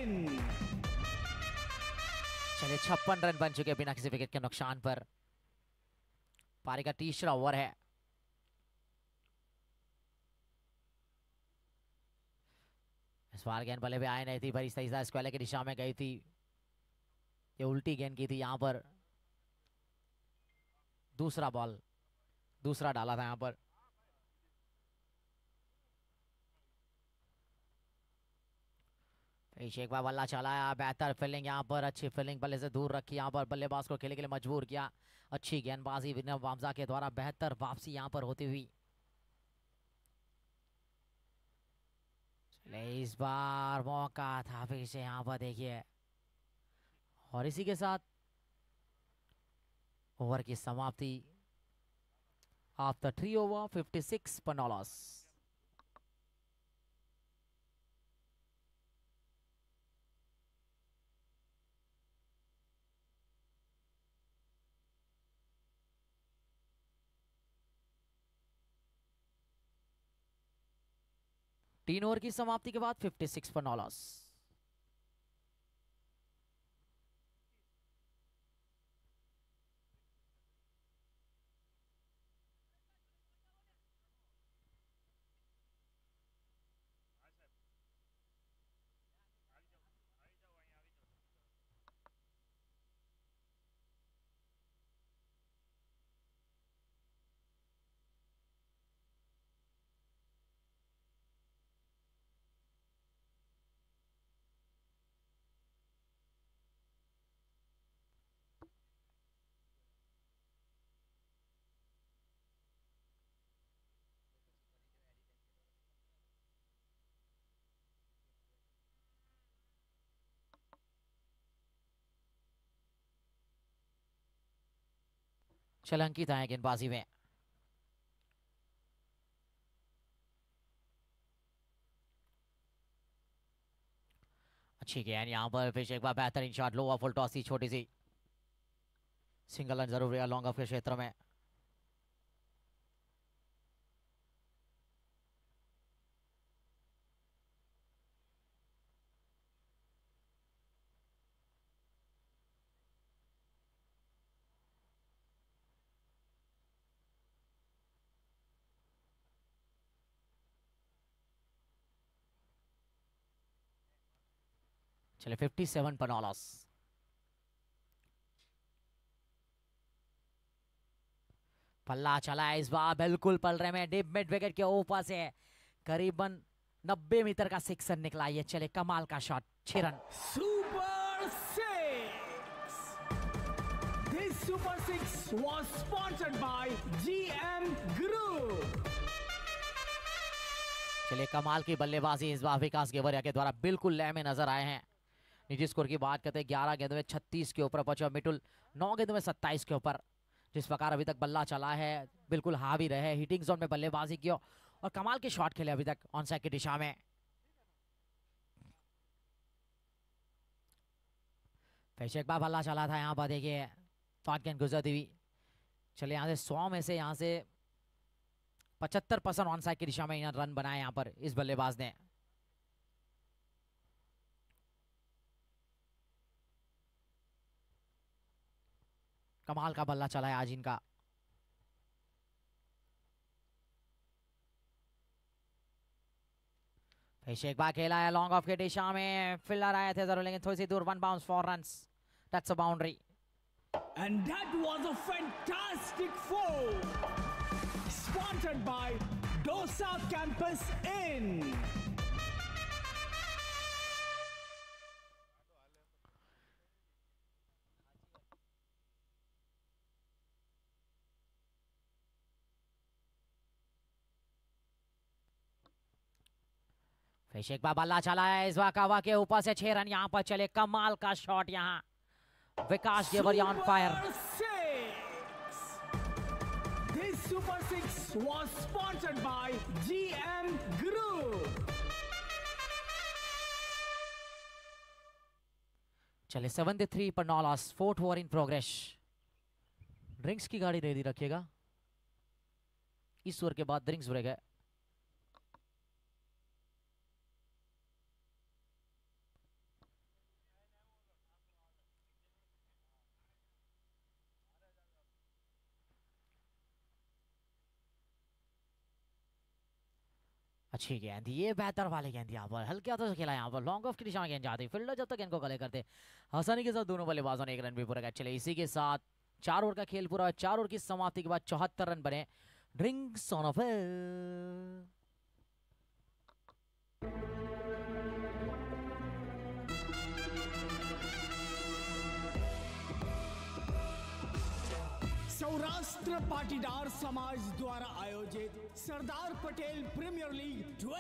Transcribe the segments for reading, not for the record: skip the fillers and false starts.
इन। चलिए 56 रन बन चुके बिना किसी विकेट के नुकसान पर। पारी का तीसरा ओवर है। इस बार गेंद बल्ले पे आए नहीं थी, बड़ी सही स्क्वायर की दिशा में गई थी। ये उल्टी गेंद की थी यहां पर। दूसरा बॉल दूसरा डाला था यहां पर। एक बार बल्ला चलाया, बेहतर फील्डिंग यहाँ पर, अच्छी फील्डिंग बल्ले से दूर रखी यहाँ पर, बल्लेबाज को खेलने के लिए मजबूर किया। अच्छी गेंदबाजी विनय वामजा के द्वारा, बेहतर वापसी यहाँ पर होती हुई। इस बार मौका था फिर से यहाँ पर देखिए, और इसी के साथ ओवर की समाप्ति। आफ्टर 3 ओवर 56 पर नो लॉस। तीन ओवर की समाप्ति के बाद 56 पर नो लॉस। अंकित आए गेंदबाजी में। अच्छी गेंद यहाँ पर, फिर एक बार बेहतरीन शॉट, लो फुल टॉस थी, छोटी सी सिंगल रन जरूर है लॉन्ग ऑफ के क्षेत्र में। चले 57 पर नो लॉस। पल्ला चला है इस बार, बिल्कुल पलरे में डीप मिड विकेट के ऊपर से करीबन 90 मीटर का सिक्सर निकला। ये चले कमाल का shot, 6 run. Super six. This super six was sponsored by GM group. चलिए कमाल की बल्लेबाजी इस बार विकास गेवरिया के द्वारा, बिल्कुल लय में नजर आए हैं। निजी स्कोर की बात करते हैं, 11 गेंदों में 36 के ऊपर पहुंचा मिटुल, 9 गेंदों में 27 के ऊपर। जिस प्रकार अभी तक बल्ला चला है, बिल्कुल हावी रहे, हिटिंग जोन में बल्लेबाजी की और कमाल के शॉट खेले अभी तक ऑन साइड की दिशा में। फिर एक बार बल्ला चला था यहाँ पर देखिए, शॉट गेंद गुजरती हुई। चलिए यहाँ से 100 में से यहाँ से 75% ऑन साइड की दिशा में रन बनाए यहाँ पर इस बल्लेबाज ने। कमाल का बल्ला चला है आज इनका। फिर एक बार खेला है लॉन्ग ऑफ के दिशा में, फील्डर आए थे जरूर लेकिन थोड़ी सी दूर, 1 bounce 4 runs, that's a boundary. And that was a fantastic four, sponsored by Dosa Campus Inn. फिर एक बार बल्ला चला है इस बार कवा के ऊपर से, 6 रन यहाँ पर चले। कमाल का शॉट यहाँ, Vikas Gevariya on fire. This Super Six was sponsored by GM Group. चले 73 पर no loss, 4th over in progress. Drinks की गाड़ी रेडी रखिएगा, इस ओवर के बाद ड्रिंक्स ब्रेक है। अच्छी गेंद, ये बेहतर वाली गेंद यहाँ पर हल्के हाथों से खेला, यहाँ पर लॉन्ग ऑफ की दिशा में गेंद जाती, फील्डर जब तक गेंद को गले करते आसानी के साथ दोनों बल्लेबाजों ने एक रन भी पूरा किया। चले इसी के साथ 4 ओवर का खेल पूरा, 4 ओवर की समाप्ति के बाद 74 रन बने। Drinks on off Saurashtra Patidar समाज द्वारा आयोजित Sardar Patel premier league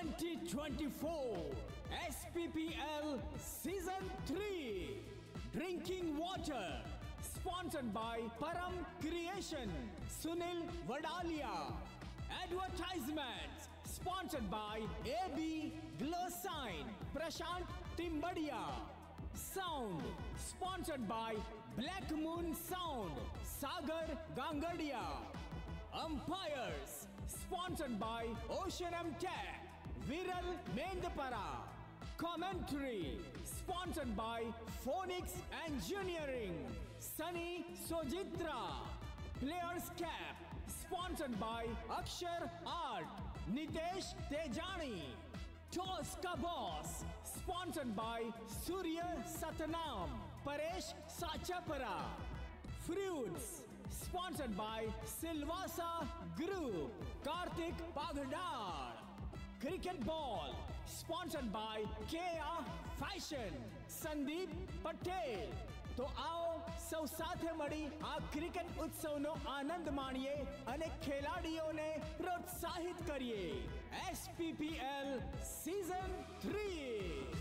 2024 SPPL season 3 drinking water sponsored by Param creation Sunil Vadaliya. Advertisement sponsored by AB glow sign Prashant Timbadiya. Sound sponsored by Black Moon Sound Sagar Gangadia. Umpires sponsored by Ocean M Tech Viral Mendapara. Commentary sponsored by Phoenix Engineering Sunny Sojitra. Players Cap sponsored by Akshar Art Nitesh Tejani. Toss ka boss sponsored by Surya Satnam Paresh Sachapara. Fruits sponsored by Silvasa Group Karthik Pagdar. Cricket ball sponsored by Kea Fashion Sandeep Patel. તો આવો સૌ સાથે મળી આ cricket ઉત્સવનો આનંદ માણીએ અને ખેલાડીઓને પ્રોત્સાહિત કરીએ। SPPL season 3।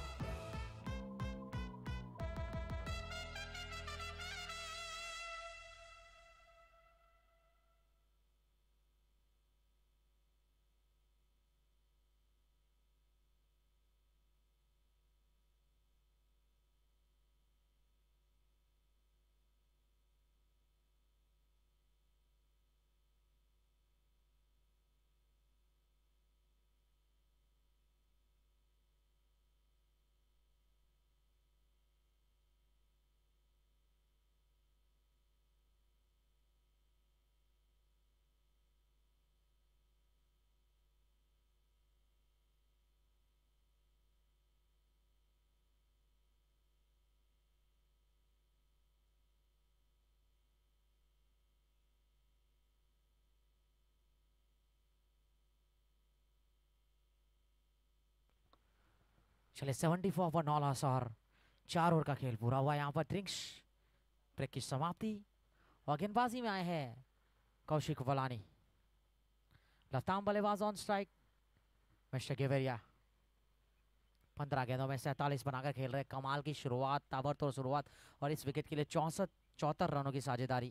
चले 74 पर 9 और 4 ओवर का खेल पूरा हुआ। यहाँ पर ड्रिंक्स ब्रेक की समाप्ति और गेंदबाजी में आए हैं कौशिक वलानी। लफ्ताम बल्लेबाज ऑन स्ट्राइक मिस्टर गेवेरिया। 15 गेंदों में 47 बनाकर खेल रहे। कमाल की शुरुआत, ताबड़तोड़ शुरुआत और इस विकेट के लिए 74 रनों की साझेदारी।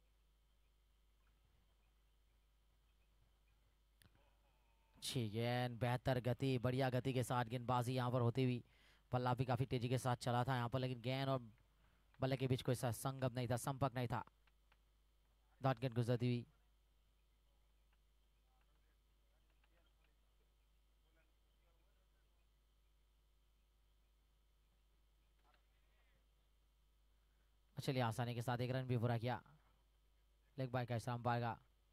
अच्छी गेंद, बेहतर गति, बढ़िया गति के साथ गेंदबाजी यहाँ पर होती हुई। बल्ला भी काफी तेजी के साथ चला था यहाँ पर, लेकिन गेंद और बल्ले के बीच कोई संगम नहीं था, संपर्क नहीं था। डॉट गेंद गुजरती हुई। चलिए आसानी के साथ एक रन भी पूरा किया। लेग बाय का इस्लाम पाएगा।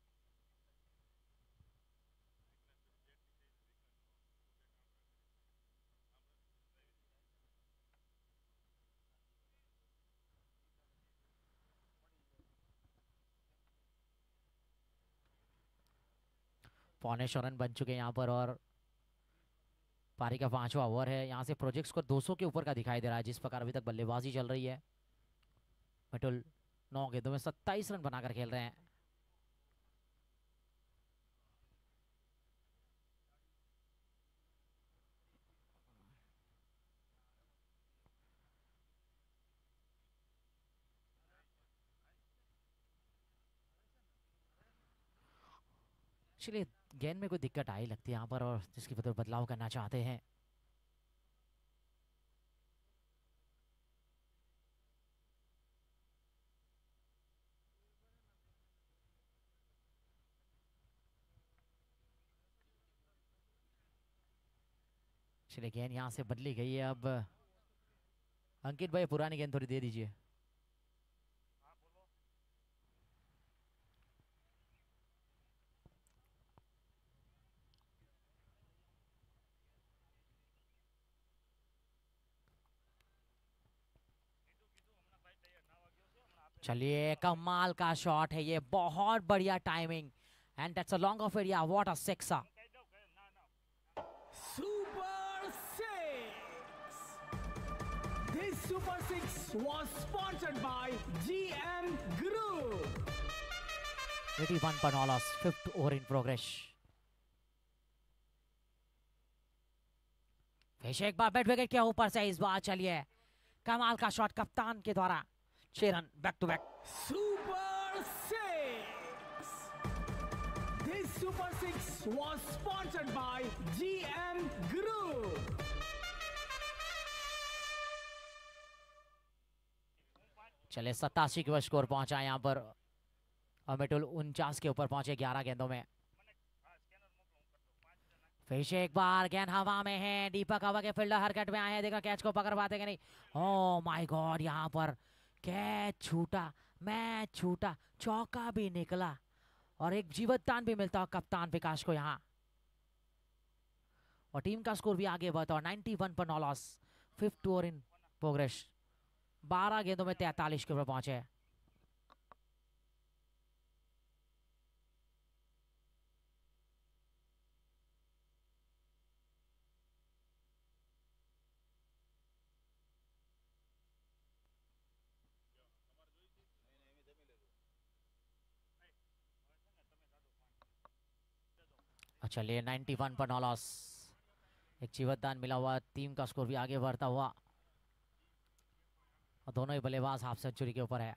पौने 100 रन बन चुके हैं यहाँ पर और पारी का 5वां ओवर है। यहाँ से प्रोजेक्ट स्कोर 200 के ऊपर का दिखाई दे रहा है जिस प्रकार अभी तक बल्लेबाजी चल रही है। मिटुल 9 गेंदों में 27 रन बनाकर खेल रहे हैं। चलिए गेंद में कोई दिक्कत आई लगती है यहाँ पर और जिसकी वजह बदलाव करना चाहते हैं। चलिए गेंद यहाँ से बदली गई है। अब अंकित भाई पुरानी गेंद थोड़ी दे दीजिए। चलिए कमाल का शॉट है ये, बहुत बढ़िया timing and that's a long off area, what a sixer. Super Six. This Super Six was sponsored by GM Group. 81 पर no loss, fifth over in progress. फिर एक बार बैट विकेट के ऊपर से इस बार चलिए कमाल का शॉट कप्तान के द्वारा, 6 run back to back. Super Six. This Super Six was sponsored by GM Group. चले 87 के स्कोर पहुंचा यहाँ पर, और मिटुल 49 के ऊपर पहुंचे 11 गेंदों में। फिर से एक बार गेंद हवा में है, दीपक हवा के फील्डर हरकत में आए हैं, देखना कैच को पकड़ पाते कि नहीं। ओह माय गॉड, यहाँ पर कैच छूटा, मैच छूटा, चौका भी निकला और एक जीवतदान भी मिलता है कप्तान विकास को यहाँ, और टीम का स्कोर भी आगे बढ़ता है 91 पर no loss, fifth over in progress. 12 गेंदों में 43 के ऊपर पहुंचे। चलिए 91 पर नौ लॉस, एक जीवतदान मिला हुआ, टीम का स्कोर भी आगे बढ़ता हुआ, और दोनों ही बल्लेबाज हाफ सेंचुरी के ऊपर है।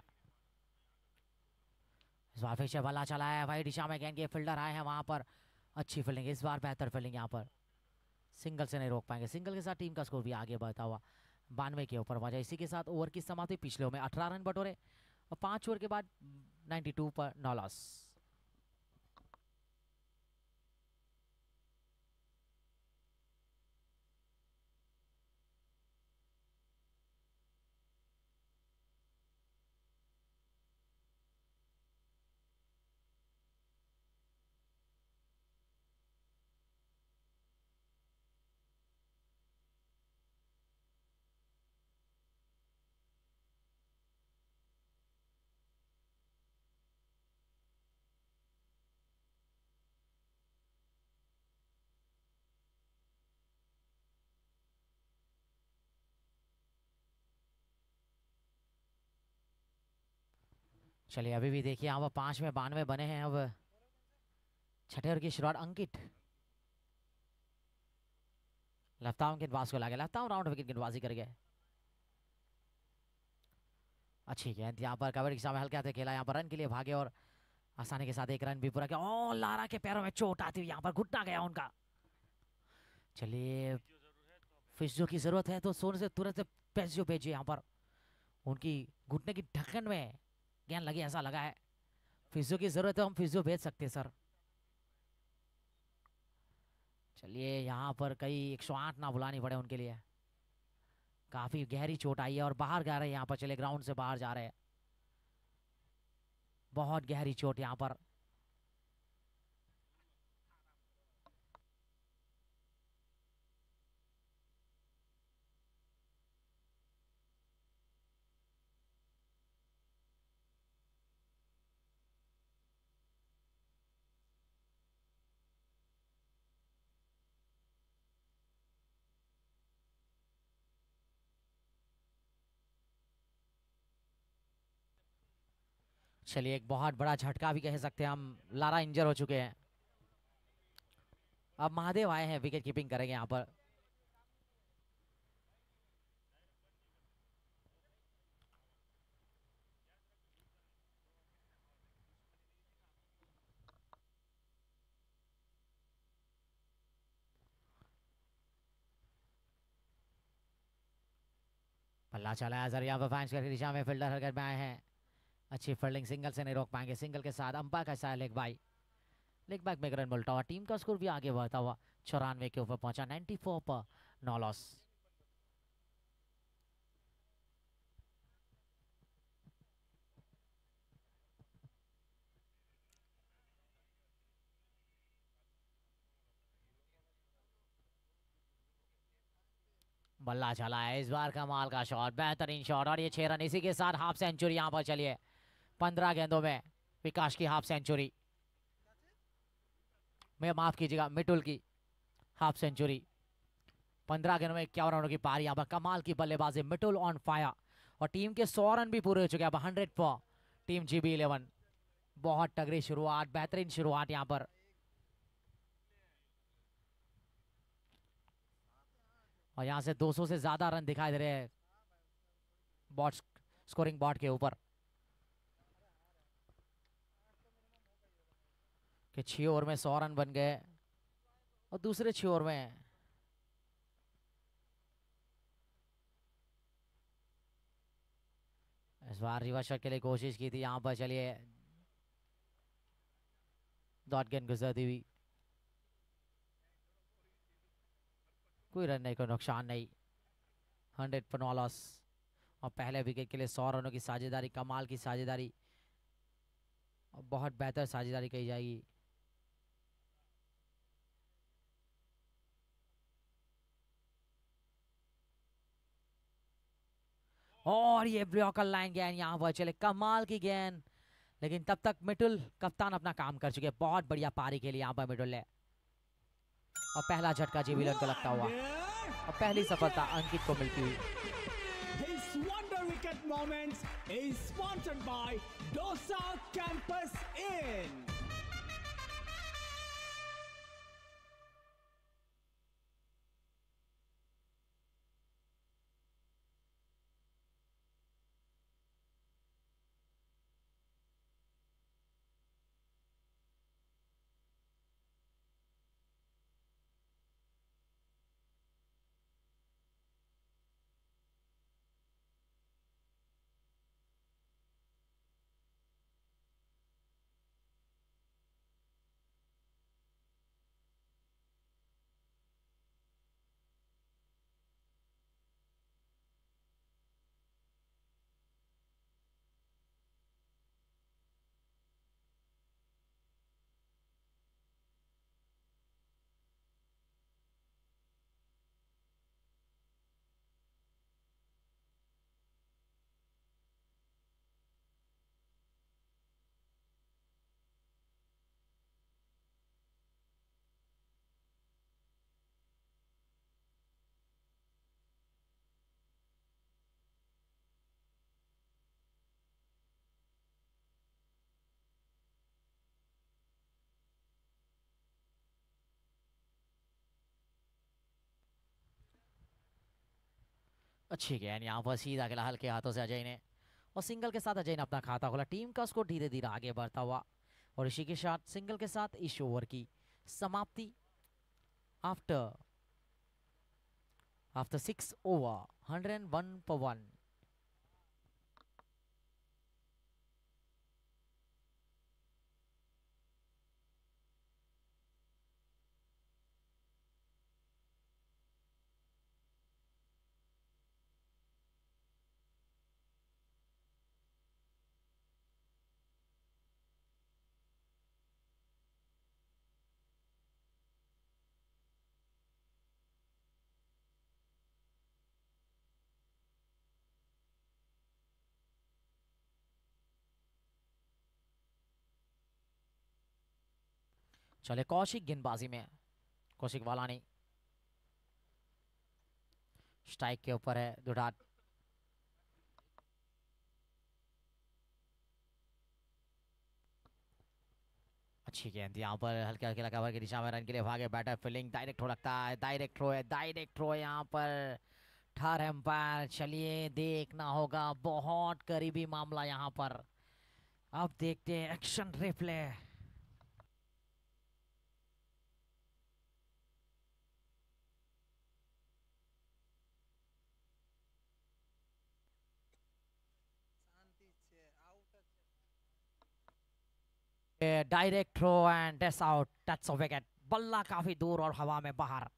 इस बार फिर से बल्ला चला है भाई दिशा में, गेंद के फील्डर आए हैं वहां पर, अच्छी फील्डिंग इस बार, बेहतर फील्डिंग यहाँ पर, सिंगल से नहीं रोक पाएंगे। सिंगल के साथ टीम का स्कोर भी आगे बढ़ता हुआ 92 के ऊपर पहुंचा। इसी के साथ ओवर की समाप्ति, पिछले ओवर में 18 रन बटोरे और 5 ओवर के बाद 92 पर नौ लॉस। चलिए अभी भी देखिए यहाँ पर 5 में 92 बने हैं। अब छठे ओवर की शुरुआत, अंकित लफ्ताम गेंदबाज को लगे, लफ्ताम राउंड विकेट गेंदबाजी कर गए। अच्छी गेंद यहाँ पर कवर के सामने हल्के हाथे खेला, यहाँ पर रन के लिए भागे और आसानी के साथ एक रन भी पूरा किया। ओ लारा के पैरों में चोट आती हुई यहाँ पर घुटना गया उनका। चलिए फिजियो की जरूरत है तो सोने से तुरंत फिजियो भेजिए यहाँ पर, उनकी घुटने की ढक्कन में गेंद लगी ऐसा लगा है। फिजियो की जरूरत है, हम फिजियो भेज सकते हैं सर। चलिए यहाँ पर कई 108 ना बुलानी पड़े उनके लिए, काफी गहरी चोट आई है और बाहर जा रहे हैं यहाँ पर, चले ग्राउंड से बाहर जा रहे हैं, बहुत गहरी चोट यहाँ पर। चलिए एक बहुत बड़ा झटका भी कह सकते हैं हम, लारा इंजर हो चुके हैं। अब महादेव आए हैं, विकेट कीपिंग करेंगे यहाँ पर। पल्ला चला है सर, यहाँ पर फैंस की दिशा में फील्डर हरकत में आए हैं, अच्छी फील्डिंग, सिंगल से नहीं रोक पाएंगे। सिंगल के साथ अंपायर का ऐसा लेग बाई, लेग बैक में रन बोल्टा हुआ, टीम का स्कोर भी आगे बढ़ता हुआ 94 के ऊपर पहुंचा, 94 पर नौ लॉस। बल्ला चला है इस बार, कमाल का शॉट, बेहतरीन शॉट, और ये 6 रन, इसी के साथ हाफ सेंचुरी यहाँ पर। चलिए 15 गेंदों में विकास की हाफ सेंचुरी, मैं माफ कीजिएगा मिटुल की हाफ सेंचुरी। 15 गेंदों में 51 रनों की पारी। यहाँ पर कमाल की बल्लेबाजी, मिटुल ऑन फायर, और टीम के 100 रन भी पूरे हो चुके हैं। 100 फॉर टीम GB11। बहुत तगड़ी शुरुआत, बेहतरीन शुरुआत यहाँ पर। और यहाँ से 200 से ज्यादा रन दिखाई दे रहे हैं बॉट, स्कोरिंग बॉट के ऊपर, कि 6 ओवर में 100 रन बन गए और दूसरे 6 ओवर में इस बार रिवर्स शॉट के लिए कोशिश की थी। यहाँ पर चलिए डॉट गेंद गुजरती हुई, कोई रन नहीं, कोई नुकसान नहीं। 100 पर नो लॉस। और पहले विकेट के लिए 100 रनों की साझेदारी, कमाल की साझेदारी, और बहुत बेहतर साझेदारी कही जाएगी। और ये ब्लॉकर लाइन गेंद यहाँ पर चले, कमाल की गेंद, लेकिन तब तक मिटुल कप्तान अपना काम कर चुके। बहुत बढ़िया पारी के लिए यहाँ पर मिटुल है। और पहला झटका GB11 को लगता हुआ, और पहली सफलता अंकित को मिलती हुई। This wonder wicket moments is sponsored by Dosa Campus Inn. अच्छी गेंद यहाँ पर सीधा खेला हल्के हाथों से अजय ने, और सिंगल के साथ अजय ने अपना खाता खोला। टीम का स्कोर धीरे धीरे आगे बढ़ता हुआ, और इसी के साथ सिंगल के साथ इस ओवर की समाप्ति। आफ्टर 6 ओवर 101 पर 1। चले कौशिक गेंदबाजी में, कौशिक वालानी स्ट्राइक के ऊपर है। दुडाट अच्छी गेंद यहाँ पर हल्के हल्के कवर की दिशा में, रन के लिए भागे बैटर, फील्डिंग डायरेक्ट हो लगता है, डायरेक्ट थ्रो है, डायरेक्ट थ्रो है यहाँ पर। थर्ड एम्पायर, चलिए देखना होगा, बहुत करीबी मामला यहाँ पर। अब देखते हैं action replay. Direct throw and that's out, that's a wicket. बल्ला काफी दूर और हवा में बाहर।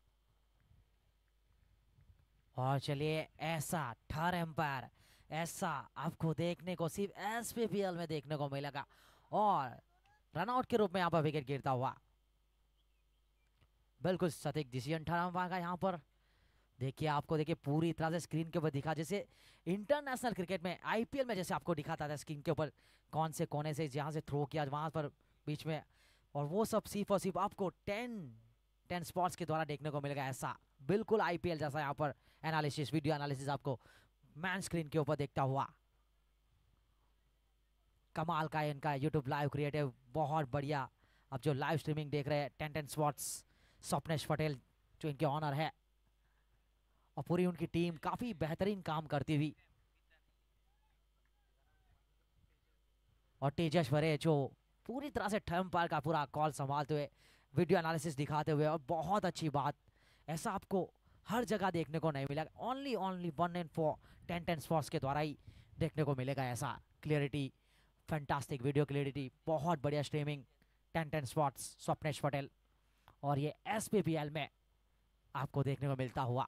और चलिए ऐसा थर्ड एम्पायर, ऐसा आपको देखने को सिर्फ SPPL में देखने को मिलेगा, और रनआउट के रूप में यहाँ पर विकेट गिरता हुआ। बिल्कुल सटीक डिसीजन थर्ड एम्पायर का यहाँ पर। देखिए आपको, देखिए पूरी तरह से स्क्रीन के ऊपर दिखा, जैसे इंटरनेशनल क्रिकेट में आईपीएल में जैसे आपको दिखाता था स्क्रीन के ऊपर कौन से कोने से जहाँ से थ्रो किया वहां पर बीच में, और वो सब सिर्फ और सिर्फ आपको 10 स्पॉट्स के द्वारा देखने को मिलेगा। ऐसा बिल्कुल आईपीएल जैसा यहाँ पर एनालिसिस, वीडियो एनालिसिस आपको मैन स्क्रीन के ऊपर देखता हुआ। कमाल का इनका यूट्यूब लाइव क्रिएटिव, बहुत बढ़िया। अब जो लाइव स्ट्रीमिंग देख रहे हैं 10 स्पॉट्स, स्वप्नेश पटेल जो इनके ऑनर है, और पूरी उनकी टीम काफी बेहतरीन काम करती हुई, और तेजस्वरे जो पूरी तरह से टर्म पर का पूरा कॉल संभालते हुए, वीडियो एनालिसिस दिखाते हुए। और बहुत अच्छी बात, ऐसा आपको हर जगह देखने को नहीं मिलेगा, ओनली 1 and 4 10 स्पॉट्स के द्वारा ही देखने को मिलेगा। ऐसा क्लियरिटी, फैंटास्टिक वीडियो क्लियरिटी, बहुत बढ़िया स्ट्रीमिंग, 10 स्पॉट्स स्वप्नेश पटेल, और ये एसपीपीएल में आपको देखने को मिलता हुआ।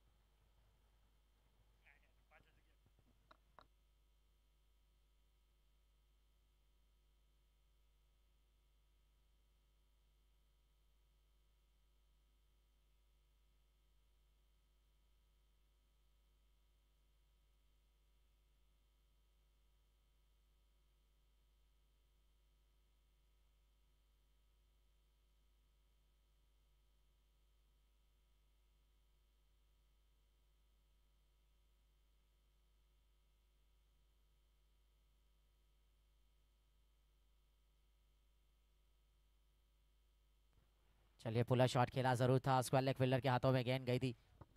चलिए पुला शॉट खेला जरूर था, स्क्वायर लेग फील्डर के हाथों में गेंद गई थी।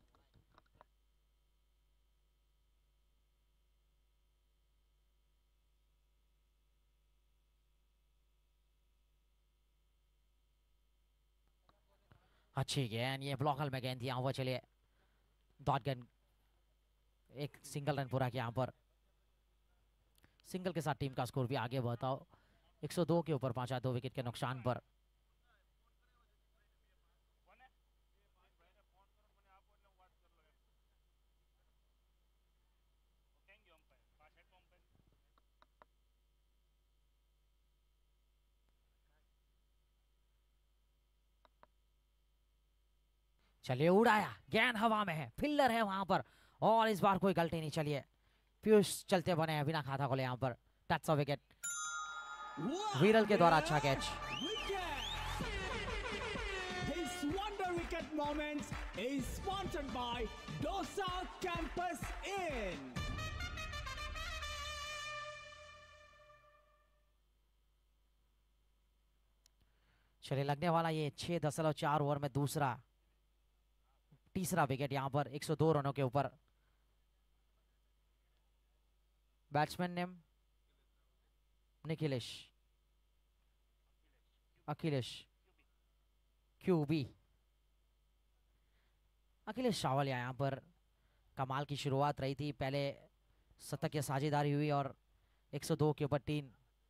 अच्छी गेंद, ये ब्लॉकल में गेंद थी यहाँ पर। चलिए डॉट गेंद, एक सिंगल रन पूरा किया यहाँ पर। सिंगल के साथ टीम का स्कोर भी आगे बढ़ाओ, 102 के ऊपर पहुंचा 2 विकेट के नुकसान पर। चलिए उड़ाया, गेंद हवा में है, फील्डर है वहां पर, और इस बार कोई गलती नहीं। चलिए पीयूष चलते बने हैं बिना खाता खोले यहाँ पर, टच ऑफ विकेट, विरल के द्वारा अच्छा catch. This wonder wicket moments is sponsored by Dosa Campus Inn. चलिए लगने वाला ये 6.4 ओवर में तीसरा विकेट यहाँ पर 102 रनों के ऊपर। बैट्समैन नेम निखिलेश, अखिलेश क्यूबी, अखिलेश सावलिया यहाँ पर। कमाल की शुरुआत रही थी, पहले शतक की साझेदारी हुई और 102 के ऊपर 3।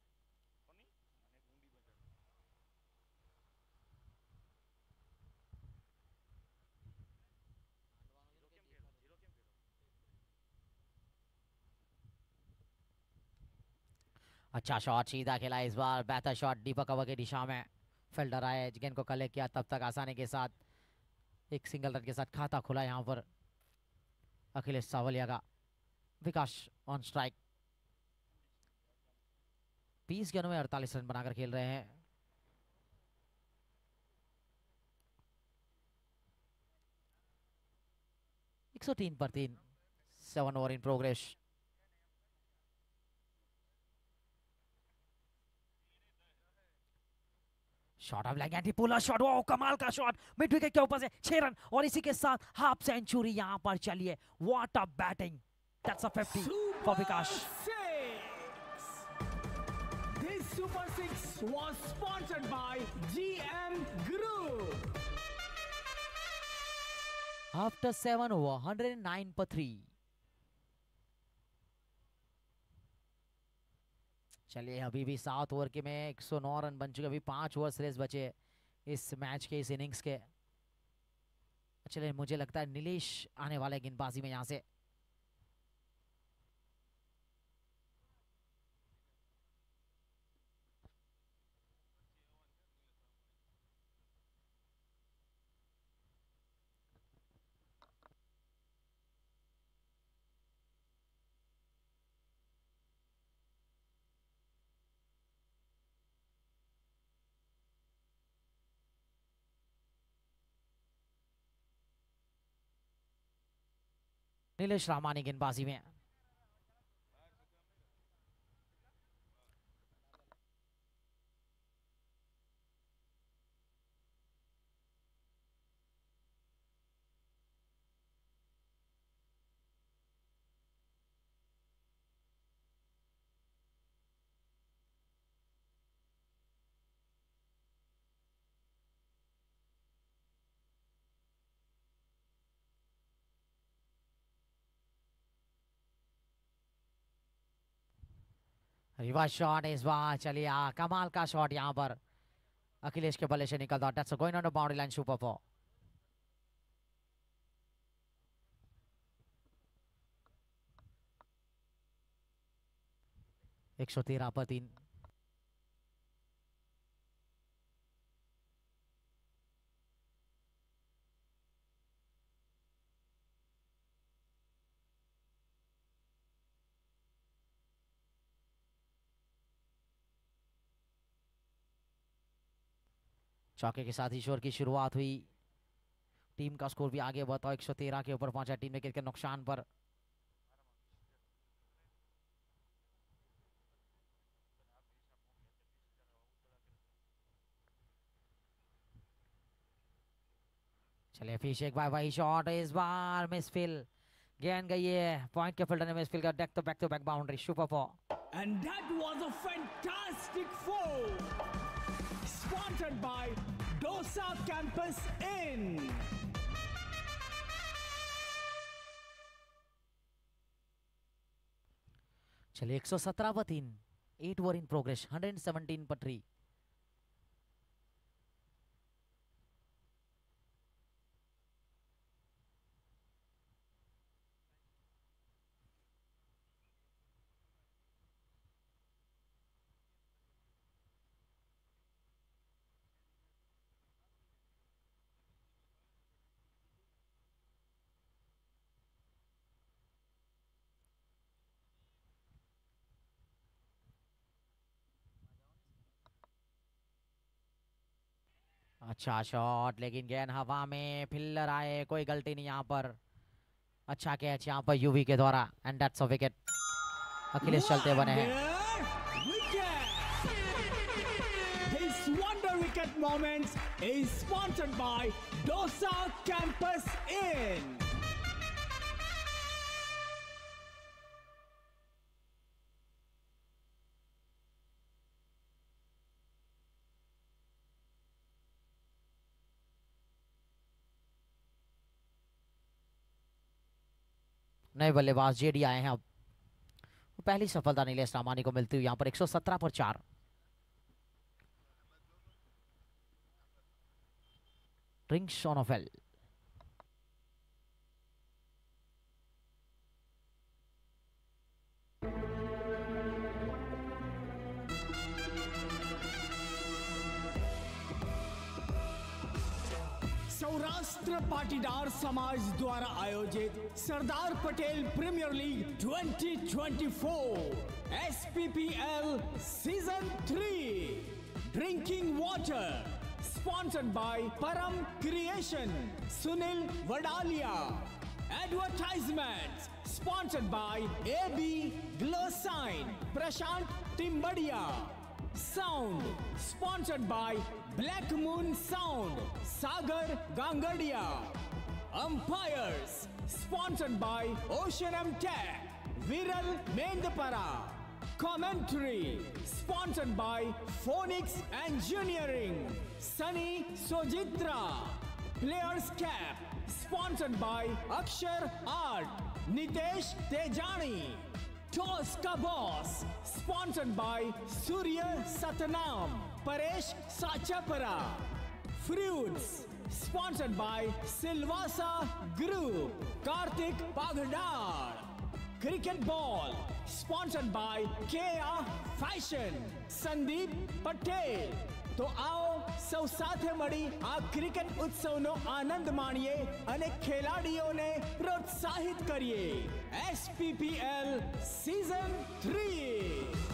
अच्छा शॉट, सीधा खेला इस बार, बेहतर शॉट दीपक अवर की दिशा में, फील्डर आए, गेंद को कलेक्ट किया, तब तक आसानी के साथ एक सिंगल रन के साथ खाता खुला यहाँ पर अखिलेश सावलिया का। विकास ऑन स्ट्राइक, 20 गेंदों में 48 रन बनाकर खेल रहे हैं। एक 103 पर 3, 7 over in progress. Shot off leg, puller shot, वो कमाल का शॉट, मिड विकेट के ऊपर से 6 रन, और इसी के साथ हाफ सेंचुरी यहां पर। चलिए what a batting, that's a 50 for Vikas. This Super 6 was sponsored by GM Group. After 7 over, 109 पर 3। चलिए अभी भी 7 ओवर के में 109 रन बन चुके, अभी 5 ओवर शेष बचे इस मैच के, इस इनिंग्स के। चलिए मुझे लगता है नीलेश आने वाले गेंदबाजी में यहाँ से। नीलेश रामानी गेंदबाजी में। रिवर्स शॉट इस बार चलिए कमाल का शॉट यहाँ पर अखिलेश के बल्ले से निकलता। That's going on the boundary line, super four. एक 113 पर 3। चौके के साथ ईश्वर की शुरुआत हुई। टीम का स्कोर भी आगे बढ़ा, 113 के ऊपर पहुंचा टीम विकेट के नुकसान पर। चलिए फिश एक बार वही शॉट, इस बार मिसफील। गेंद गई है पॉइंट के फील्डर ने मिसफील कर डेक to back boundary, super four. And that was a fantastic four, sponsored by Dosa Campus Inn. चलिए 117 पर 3, 8 ओवर इन प्रोग्रेस, 117 पर 3। अच्छा शॉट, लेकिन गेंद हवा में, फिल्डर आए, कोई गलती नहीं यहाँ पर। अच्छा कैच यहाँ पर यूवी के द्वारा, and that's a wicket. Akhilesh चलते बने हैं। This wonder wicket moments is sponsored by Dosa Campus Inn. नए बल्लेबाज जेडी आए हैं अब। पहली सफलता नीलेश रामानी को मिलती हुई यहाँ पर 117 पर 4। ट्रिंक शोनोफेल। सौराष्ट्र पाटीदार समाज द्वारा आयोजित Sardar Patel premier league 2024 SPPL season 3 drinking water sponsored by Param creation Sunil Vadaliya. Advertisement sponsored by AB glow sign Prashant Timbadiya. Sound sponsored by Black Moon Sound, Sagar Gangadia. Umpires sponsored by Ocean M Tech, Viral Mendapara. Commentary sponsored by Phoenix Engineering, Sunny Sojitra. Players Cap sponsored by Akshar Art, Nitesh Tejani. Toss ka boss sponsored by Surya Satnam, Paresh Sachapara. Fruits sponsored by Silvasa Group, Karthik Pagdar. Cricket ball sponsored by Kea Fashion, Sandeep Patel. તો આવો સૌ સાથે મળી આ cricket ઉત્સવનો આનંદ માણીએ અને ખેલાડીઓને પ્રોત્સાહિત કરીએ। SPPL season 3।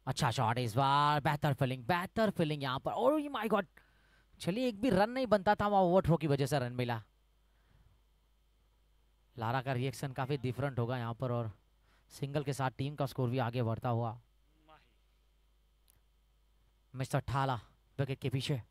अच्छा शॉट इस बार, बेहतर फील्डिंग यहाँ पर। ओह माय गॉड, चलिए एक भी रन नहीं बनता था, वहां ओवर थ्रो की वजह से रन मिला। लारा का रिएक्शन काफी डिफरेंट होगा यहाँ पर, और सिंगल के साथ टीम का स्कोर भी आगे बढ़ता हुआ। मिस्टर ठाला विकेट के पीछे।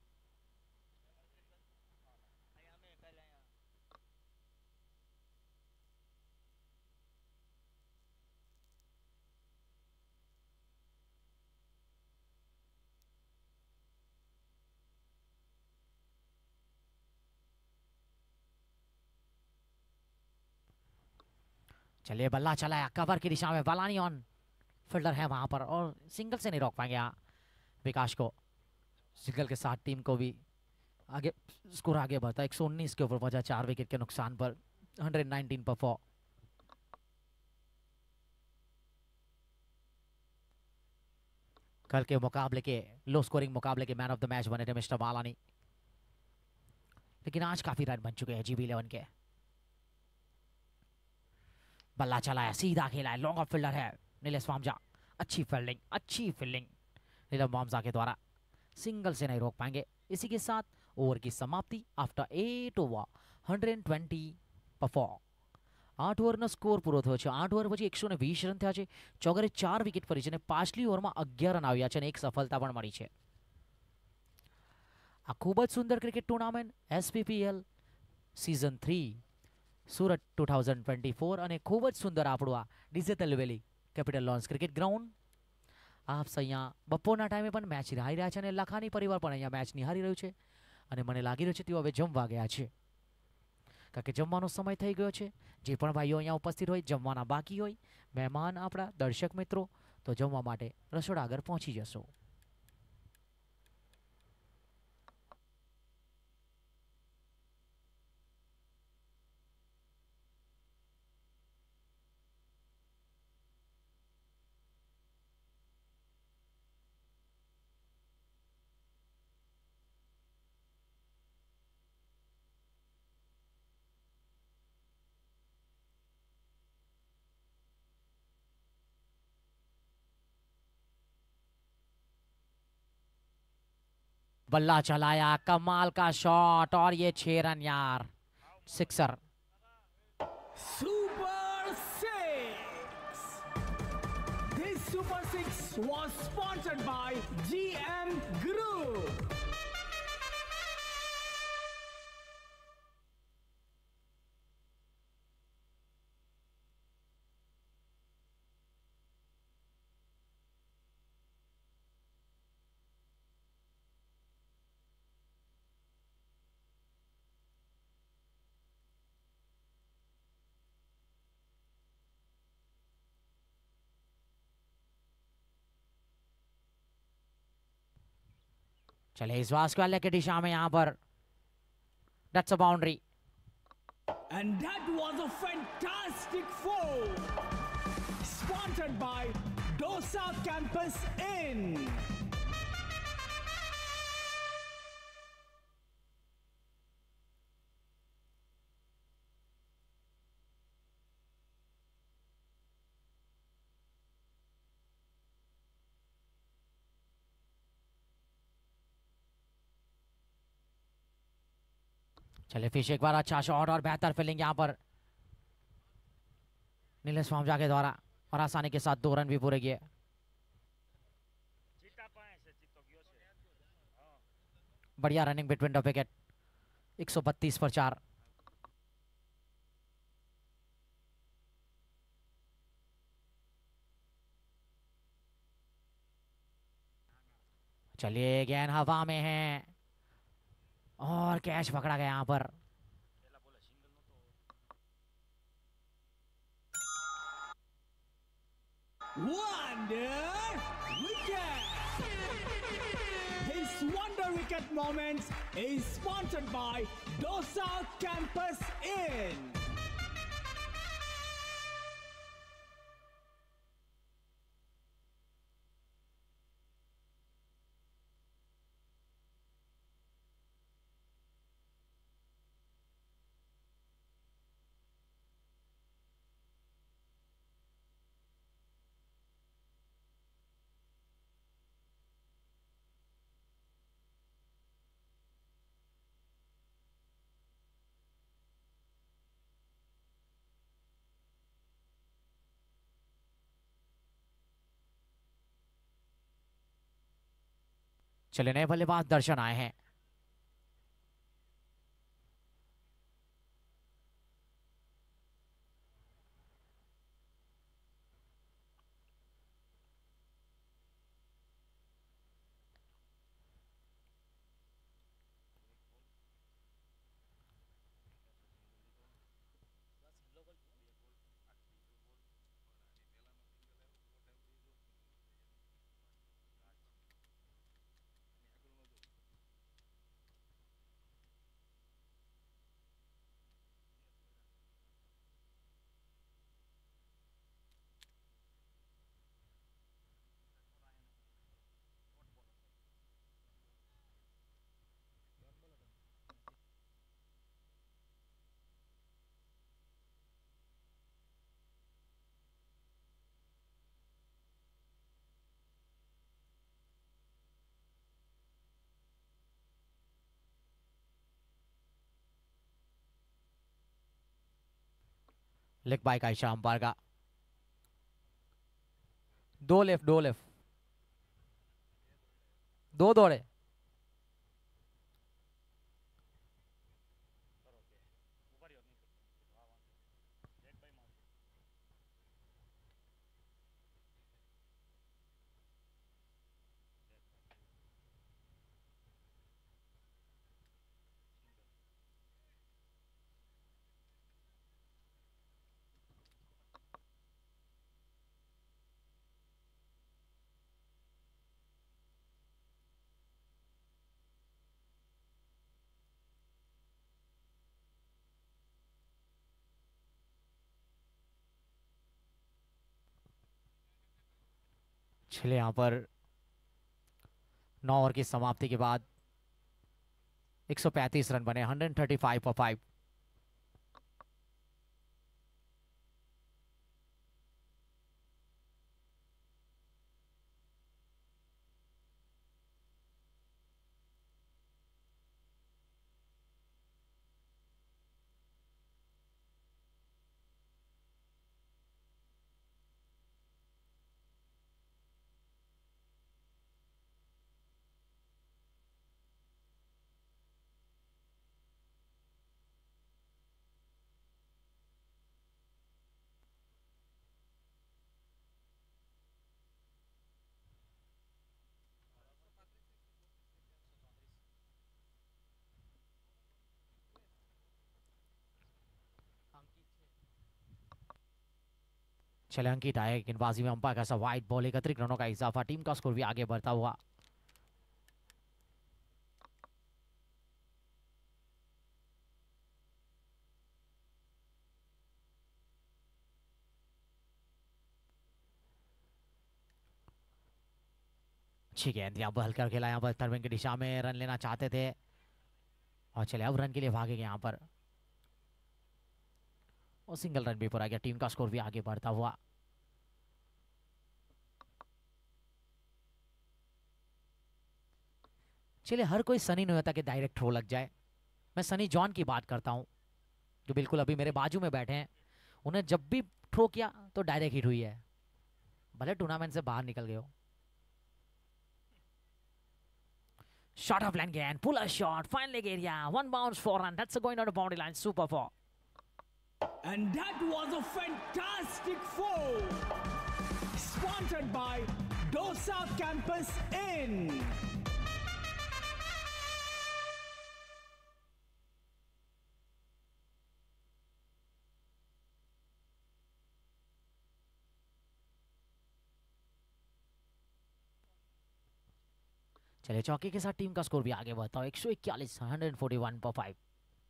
चलिए बल्ला चलाया कवर की दिशा में, बालानी ऑन फील्डर है वहां पर, और सिंगल से नहीं रोक पाएंगे यहाँ विकास को। सिंगल के साथ टीम को भी आगे स्कोर आगे बढ़ता है। 119 के ऊपर पहुंचा 4 विकेट के नुकसान पर, 119 पर 4। कल के मुकाबले के लो स्कोरिंग मुकाबले के मैन ऑफ द मैच बने थे मिस्टर बालानी, लेकिन आज काफी रन बन चुके हैं जीबी 11 के। बल्ला चलाया, सीधा खेला है, लॉन्ग ऑफ फील्डर है नीलेश वामजा। अच्छी फील्डिंग नीलम वामजा के द्वारा, सिंगल से नहीं रोक पाएंगे। इसी के साथ ओवर की समाप्ति आफ्टर 8 ओवर 120 પર 4। 8 ઓવરનો સ્કોર પૂરો થયો છે। 8 ઓવર પછી 120 રન થયા છે। ચોગરે 4 વિકેટ પડી છે અને પાછલી ઓવરમાં 11 રન આવ્યા છે અને એક સફળતા પણ મળી છે। આ ખૂબ જ સુંદર cricket tournament SPPL season 3 Surat 2024 અને ખૂબ જ સુંદર આપણું આ digital valley capital lawns cricket ground. આપ અહીંયા બપોરના ટાઈમે પણ મેચ નિહાળી રહ્યા છે અને લખાની પરિવાર પણ અહીંયા મેચ નિહાળી રહ્યું છે અને મને લાગી રહ્યું છે તેઓ હવે જમવા ગયા છે, કારણ કે જમવાનો સમય થઈ ગયો છે। જે પણ ભાઈઓ અહીંયા ઉપસ્થિત હોય, જમવાના બાકી હોય, મહેમાન આપણા દર્શક મિત્રો, તો જમવા માટે રસોડા આગળ પહોંચી જશો। बल्ला चलाया, कमाल का शॉट, और ये 6 रन यार, sixer. Super Six. This Super Six was sponsored by GM Group. चले इस वास्कुएला की दिशा में यहाँ पर, that's a boundary. And that was a fantastic four. Sponsored by Dosa Campus Inn. चले फिश एक बार अच्छा शॉट और बेहतर फील्डिंग यहाँ पर नीलेश वामजा के द्वारा, और आसानी के साथ 2 रन भी पूरे किए। बढ़िया रनिंग बिटवीन द विकेट, 132 पर 4। चलिए गेंद हवा में है और कैच पकड़ा गया यहाँ पर। Wonder Wicket. His Wonder Wicket Moments is sponsored by Dosa Campus Inn. चलिए नए बल्लेबाज दर्शन आए हैं। लेग बाय का इशारा अंपायर का। दो लेफ्ट, दो लेफ्ट, दो दौड़े। चलिए यहां पर 9 ओवर की समाप्ति के बाद 135 रन बने, 135 फॉर 5। चले अंकित आए गेंदबाजी में, अंपायर का सा वाइड बॉल, 31 रनों का इजाफा, टीम का स्कोर भी आगे बढ़ता हुआ। अच्छी गेंद यहाँ पर हल्का खेला, यहाँ पर थर्विंग की दिशा में रन लेना चाहते थे और चले अब रन के लिए भागेंगे यहाँ पर और सिंगल रन भी पूरा गया, टीम का स्कोर भी आगे बढ़ता हुआ। चलिए हर कोई सनी नहीं होता कि डायरेक्ट थ्रो लग जाए। मैं सनी जॉन की बात करता हूं जो बिल्कुल अभी मेरे बाजू में बैठे हैं। उन्हें जब भी थ्रो किया तो डायरेक्ट हिट हुई है, भले टूर्नामेंट से बाहर निकल गए हो। Shot of line again, pull a shot, fine leg area, one bounce for run. That's going on the boundary line, super four. And that was a fantastic four, sponsored by Dosa Campus Inn. चले चौके के साथ team का score भी आगे बढ़ता हो, 141, 141 पर 5।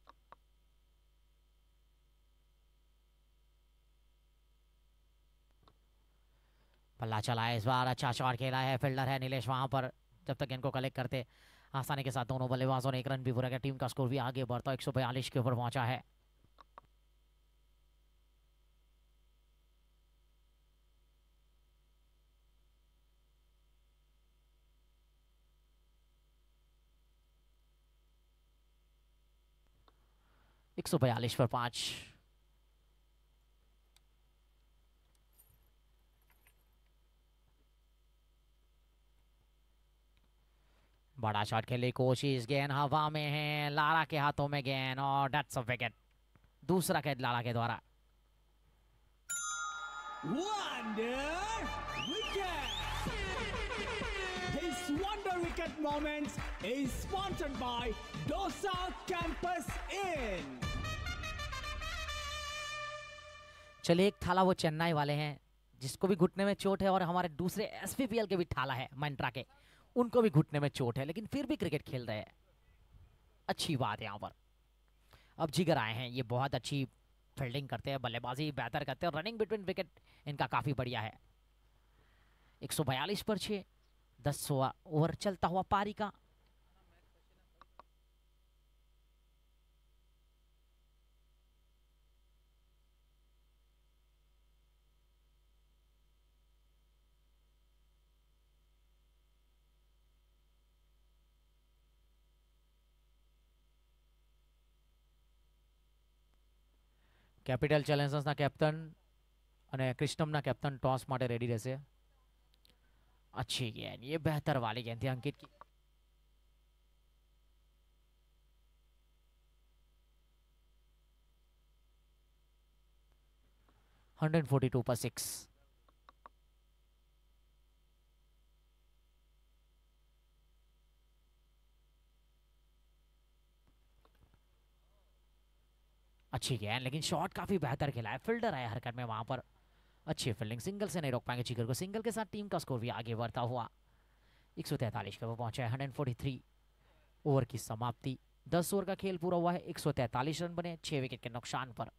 पल्ला चला है इस बार, अच्छा शॉट खेला है, फील्डर है नीलेश वहां पर, जब तक इनको कलेक्ट करते आसानी के साथ दोनों बल्लेबाजों ने 1 रन भी पूरा किया, टीम का स्कोर भी आगे बढ़ता हो, 142 के ऊपर पहुंचा है। एक 142 पर 5। बड़ा शॉट खेलने की कोशिश, गेंद हवा में है, लारा के हाथों में गेंद और दैट्स अ विकेट। दूसरा कैच लारा के द्वारा। Wonder Wicket! This Wonder Wicket Moments is sponsored by Dosa Campus Inn. चलिए, एक थाला वो चेन्नई वाले हैं जिसको भी घुटने में चोट है, और हमारे दूसरे एसपीपीएल के भी थाला है मंत्रा के, उनको भी घुटने में चोट है, लेकिन फिर भी क्रिकेट खेल रहे हैं। अच्छी बात है। यहाँ पर अब जिगर आए हैं, ये बहुत अच्छी फील्डिंग करते हैं, बल्लेबाजी बेहतर करते हैं, रनिंग बिटवीन विकेट इनका काफी बढ़िया है। 142 पर 6, 10 ओवर चलता हुआ पारी का। કેપિટલ ચેલેન્જર્સના કેપ્ટન અને ક્રિસ્ટમના કેપ્ટન ટોસ માટે રેડી રહેશે। अच्छी गेंद, ये बेहतर वाली गेंद थी अंकित की। हंड्रेड 142 पर 6। अच्छी गेंद, लेकिन शॉट काफी बेहतर खेला है, फील्डर है हरकत में वहां पर। अच्छी फील्डिंग, सिंगल से नहीं रोक पाएंगे जिगर को। सिंगल के साथ टीम का स्कोर भी आगे बढ़ता हुआ 143 के वो पहुंचा है। 143 ओवर की समाप्ति। 10 ओवर का खेल पूरा हुआ है, 143 रन बने 6 विकेट के नुकसान पर।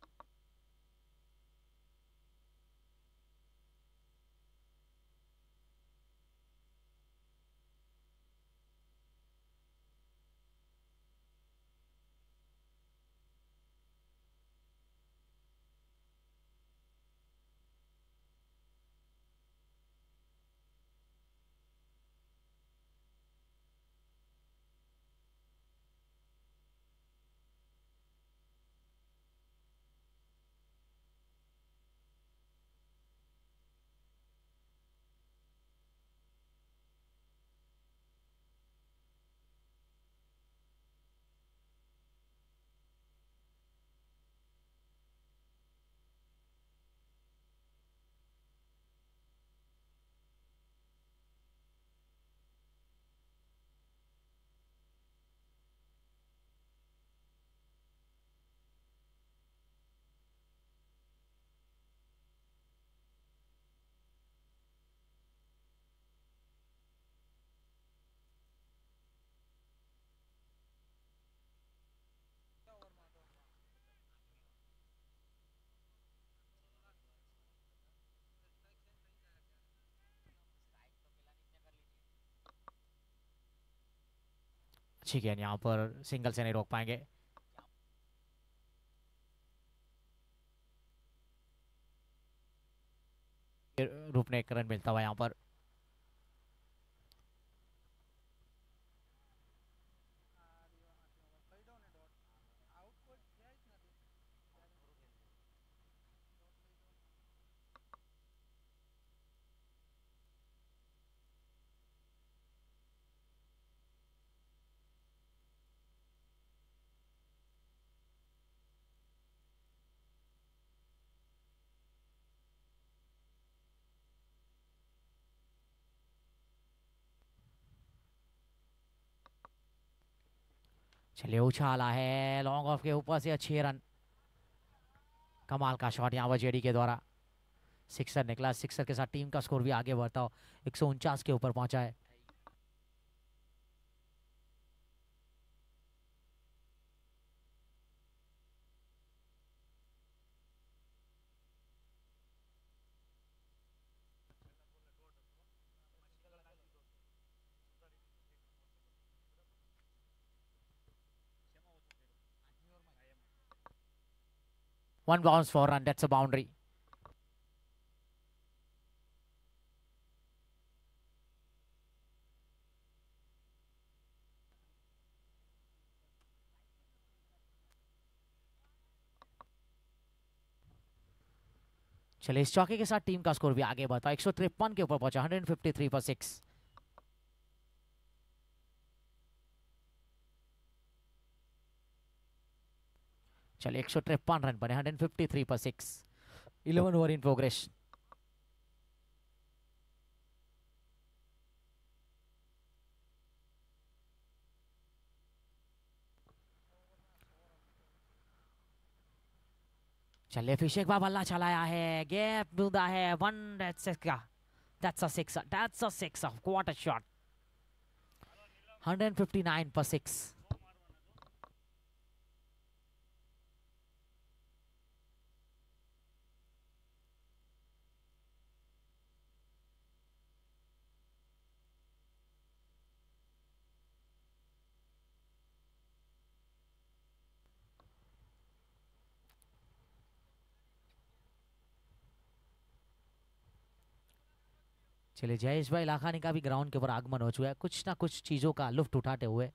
अच्छी गेंद, यहाँ पर सिंगल से नहीं रोक पाएंगे। रूप ने एक रन मिलता हुआ यहाँ पर। चलिए, उछाला है लॉन्ग ऑफ के ऊपर से, अच्छे रन। कमाल का शॉट यहाँ पर जेडी के द्वारा। सिक्सर निकला, सिक्सर के साथ टीम का स्कोर भी आगे बढ़ता हो 149 के ऊपर पहुंचा है। One bounce for run, that's a boundary. चलिए, इस चौके के साथ टीम का स्कोर भी आगे बढ़ता 153 के ऊपर पहुंचा। 153 पर 6। चलिए 153 रन बने, 153 पर 6, 11 ओवर इन प्रोग्रेस। चलिए फिर एक बार बल्ला चलाया है, गैप मिलता है 1 का, that's a six, what a shot, 159 पर 6। चलिए जयेश भाई लाखानी का भी ग्राउंड के ऊपर आगमन हो चुका है, कुछ ना कुछ चीजों का लुफ्त उठाते हुए।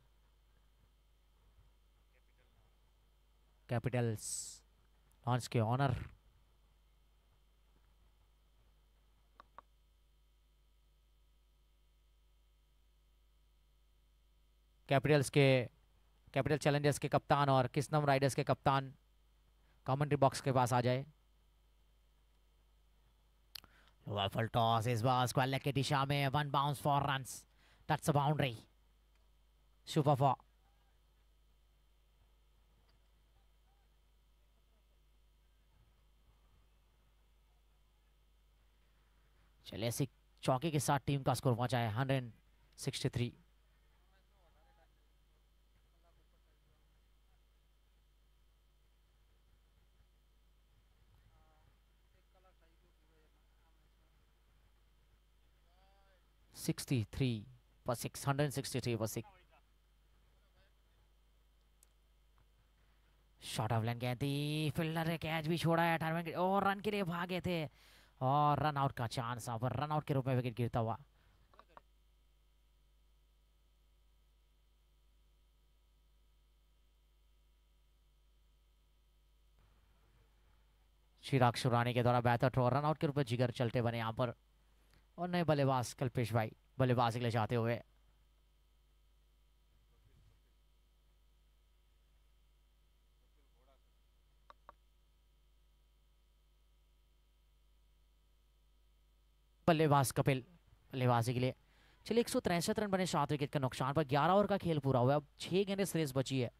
कैपिटल्स लॉन्च के ऑनर कैपिटल चैलेंजर्स के कप्तान और किस्नम राइडर्स के कप्तान कमेंट्री बॉक्स के पास आ जाए। Rifle toss इस बार स्क्वायर लेग की दिशा में, 1 bounce four runs, that's a boundary, super four. चलिए ऐसी चौके के साथ टीम का स्कोर पहुंचा है 163। पर 6, 163 पर 6। शॉट ऑफ लेन गई थी, फील्डर ने कैच भी छोड़ा है, टर्मिंग और रन के लिए भागे थे और रन आउट का चांस, पर रन आउट के रूप में विकेट गिरता हुआ। चिराग शुरानी के द्वारा बेहतर थ्रो, रन आउट के रूप में जिगर चलते बने यहाँ पर, और नए बल्लेबाज कल्पेश भाई बल्लेबाजी के लिए जाते हुए। बल्लेबाज कपिल बल्लेबाजी के लिए। चलिए 163 रन बने 7 विकेट का नुकसान पर, 11 ओवर का खेल पूरा हुआ, अब 6 गेंदें सीरीज बची है।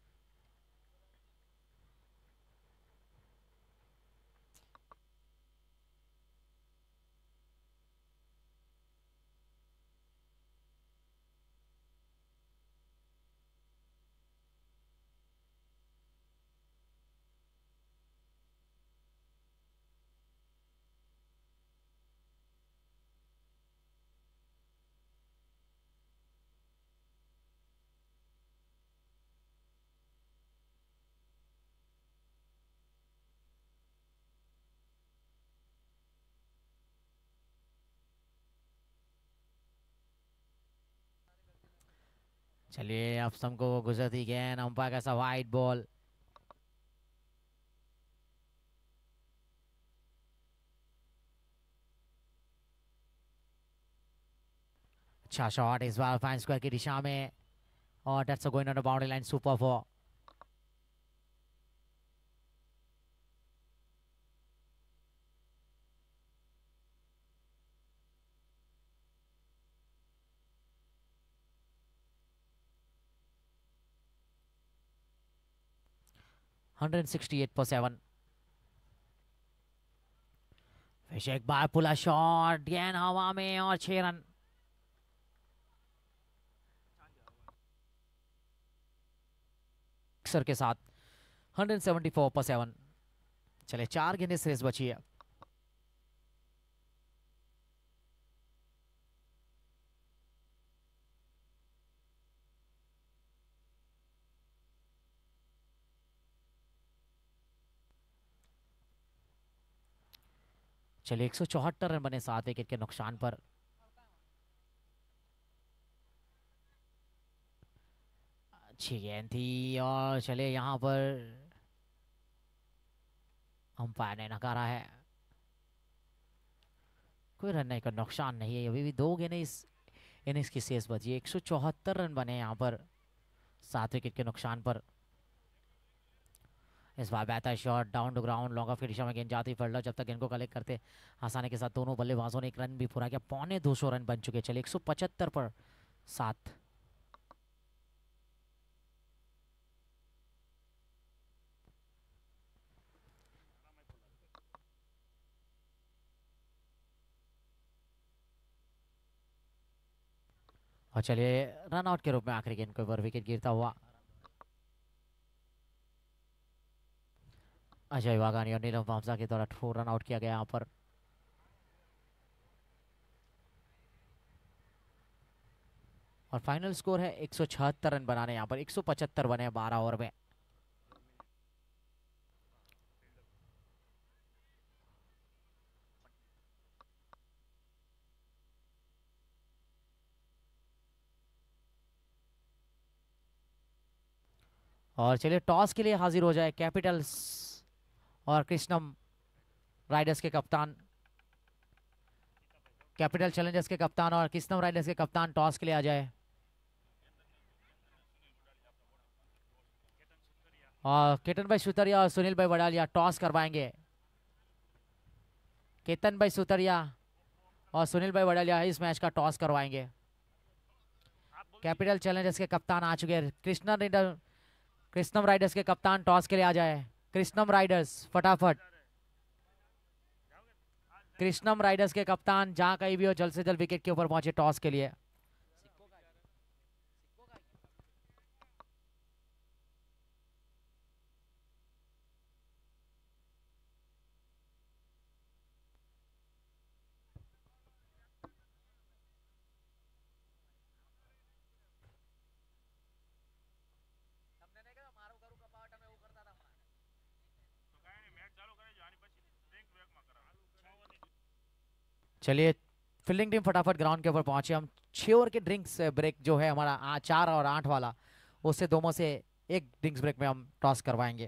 चलिए अब सबको गुजरती गेंद, अंपायर कैसा वाइड बॉल, अच्छा शॉट इस बार फाइन स्क्वायर की दिशा में, और that's going on the boundary line, super four. Hundred 168 पर 7। फिर एक बार पुला शॉट, गेंद हवा में और 6 रन। सर के साथ 174 पर 7। चले 4 गेंदें सीरीज बची है। चलिए 174 रन बने 7 विकेट के नुकसान पर। अच्छी गेंद थी और चले यहां पर अंपायर ने नकारा है, कोई रन नहीं का नुकसान नहीं है, अभी भी 2 गेंदें इस इनिंग्स की शेष बची है। 174 रन बने यहां पर 7 विकेट के नुकसान पर। इस बार बेहतर shot down to ground, long off की दिशा में गेंद जाती फील्डर जब तक गेंद को कलेक्ट करते आसानी के साथ दोनों बल्लेबाजों ने एक रन भी पूरा किया। 250 रन बन चुके। चलिए 175 पर 7। और चलिए रन आउट के रूप में आखिरी गेंद के ऊपर विकेट गिरता हुआ अजय वाघानी और नीलम वामजा के द्वारा 4 रन आउट किया गया यहाँ पर। और फाइनल स्कोर है 176 रन बनाने, यहाँ पर 175 बने 12 ओवर में। और चलिए टॉस के लिए हाजिर हो जाए कैपिटल्स और कृष्णम राइडर्स के कप्तान, कैपिटल चैलेंजर्स के कप्तान और कृष्णम राइडर्स के कप्तान टॉस के लिए आ जाए। और केतन भाई सुतरिया और सुनील भाई वडालिया टॉस करवाएंगे। केतन भाई सुतरिया और सुनील भाई वडालिया इस मैच का टॉस करवाएंगे। कैपिटल चैलेंजर्स के कप्तान आ चुके हैं। कृष्णम राइडर्स के कप्तान टॉस के लिए आ जाए। कृष्णम राइडर्स फटाफट, कृष्णम राइडर्स के कप्तान जहां कहीं भी हो जल्द से जल्द विकेट के ऊपर पहुंचे टॉस के लिए। चलिए फील्डिंग टीम फटाफट ग्राउंड के ऊपर पहुंचे। हम 6 ओवर के ड्रिंक्स ब्रेक जो है हमारा 4 और 8 वाला, उससे दोनों से एक ड्रिंक्स ब्रेक में हम टॉस करवाएंगे।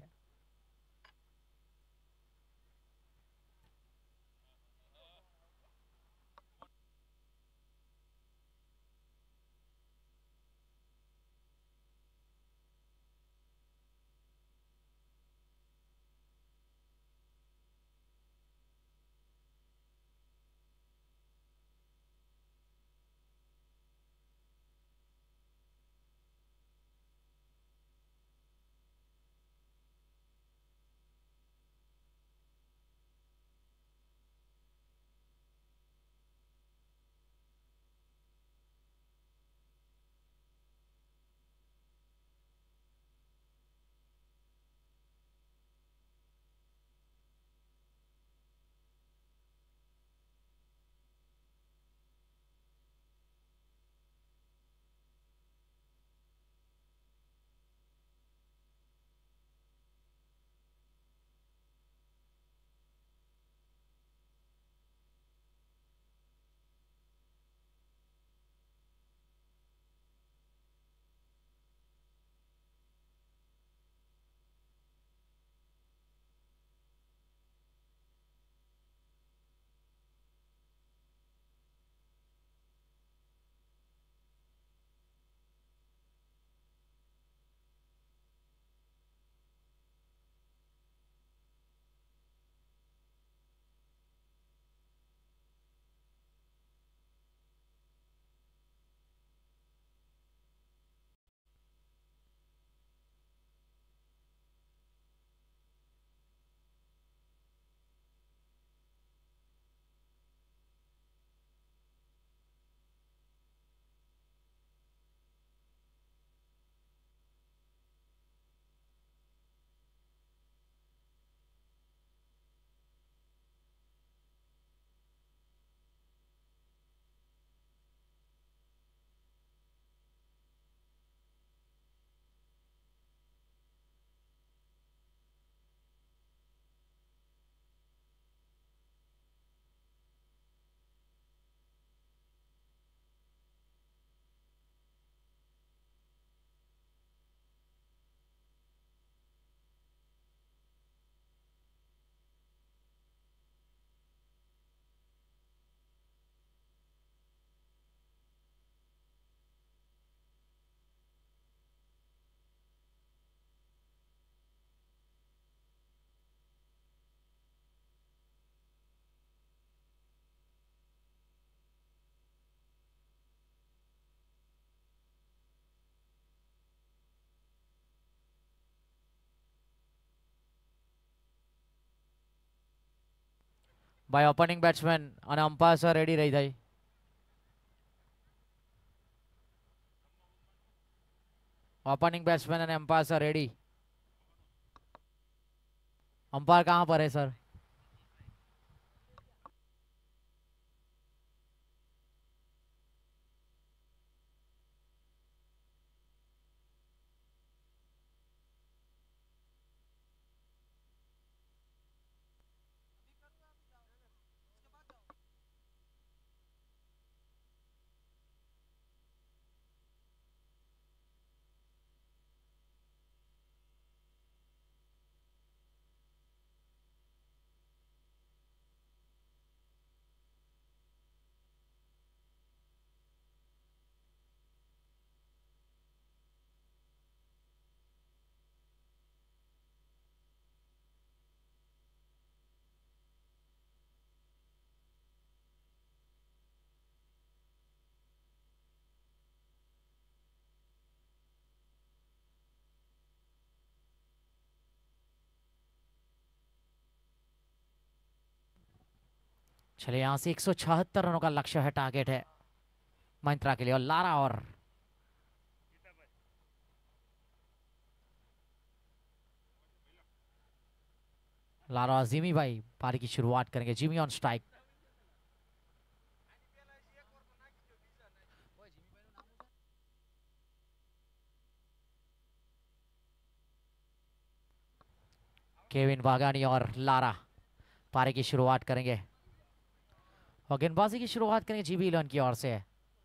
ભાઈ ઓપનિંગ બેટ્સમેન અને અમ્પાયર સર રેડી રહી જાય. Opening batsman and umpire sir ready. Umpire कहां पर है सर? चलिए यहां से 176 रनों का लक्ष्य है, टारगेट है महिंद्रा के लिए. और लारा और लारा और जिमी भाई पारी की शुरुआत करेंगे. Jimmy on strike. Kevin Vaghani और लारा पारी की शुरुआत करेंगे और गेंदबाजी की शुरुआत करेंगे जीबी इलेवन की ओर से.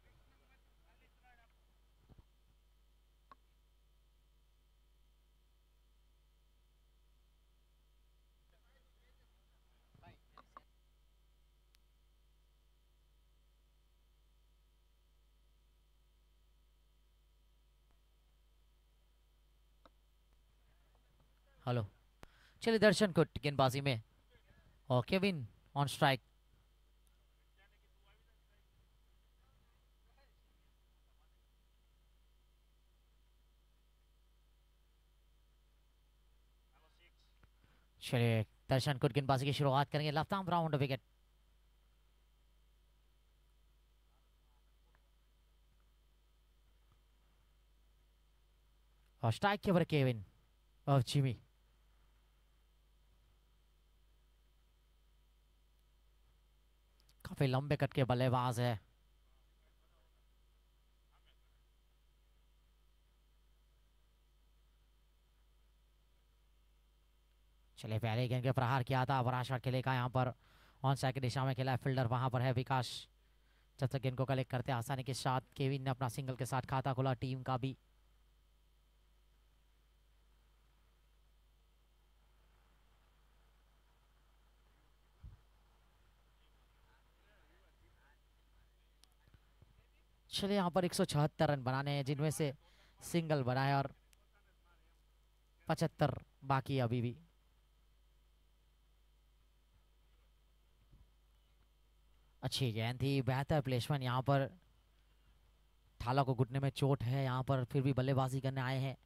हेलो. चलिए दर्शन को गेंदबाजी में और केविन ऑन स्ट्राइक. चलिए दर्शन कुट गेंदबाजी की शुरुआत करेंगे. Left arm round wicket. और स्ट्राइक के ऊपर केविन और जिमी. काफी लंबे कट के बल्लेबाज है. चलिए पहले गेंद के प्रहार किया था, बड़ा शॉट खेले का यहाँ पर ऑन साइड की दिशा में खेला है. फील्डर वहां पर है विकास. जब तक गेंद को कलेक्ट करते आसानी के साथ केविन ने अपना सिंगल के साथ खाता खोला टीम का भी. चलिए यहाँ पर 176 रन बनाने हैं, जिनमें से सिंगल बना है और 75 बाकी अभी भी. अच्छी गेंद थी, बेहतर प्लेसमेंट. यहाँ पर थाला को घुटने में चोट है, यहाँ पर फिर भी बल्लेबाजी करने आए हैं.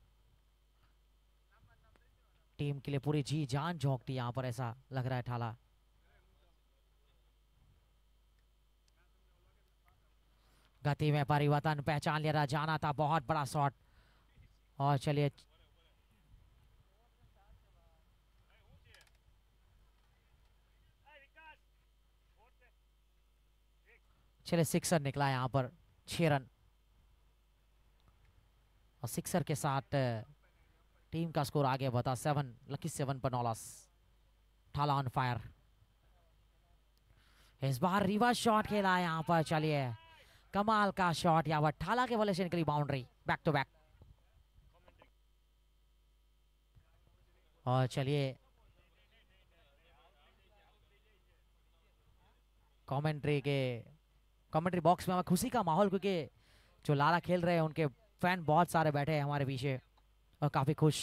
टीम के लिए पूरी जी जान झोंकती यहाँ पर, ऐसा लग रहा है थाला. गति में परिवर्तन पहचान लिया जाना था, बहुत बड़ा शॉट. और चलिए चलिए सिक्सर निकला यहाँ पर. 6 रन और सिक्सर के साथ टीम का स्कोर आगे बढ़ा 7. लकी 7 पर नॉलस. थाला ऑन फायर. इस बार रिवर्स शॉट खेला है यहाँ पर. चलिए कमाल का शॉट यहाँ पर थाला के बल्ले से निकली बाउंड्री. Back to back. और चलिए कमेंट्री बॉक्स में हमें खुशी का माहौल, क्योंकि जो लारा खेल रहे हैं उनके फैन बहुत सारे बैठे हैं हमारे पीछे और काफी खुश.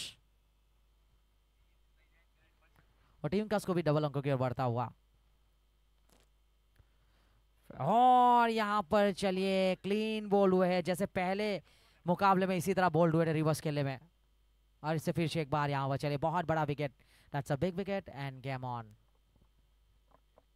और टीम का स्कोर भी डबल अंकों की ओर बढ़ता हुआ. और यहाँ पर चलिए क्लीन बॉल हुए हैं, जैसे पहले मुकाबले में इसी तरह बॉल हुए थे रिवर्स खेलने में. और इससे फिर से एक बार यहाँ पर चलिए बहुत बड़ा wicket. That's a big wicket and game on.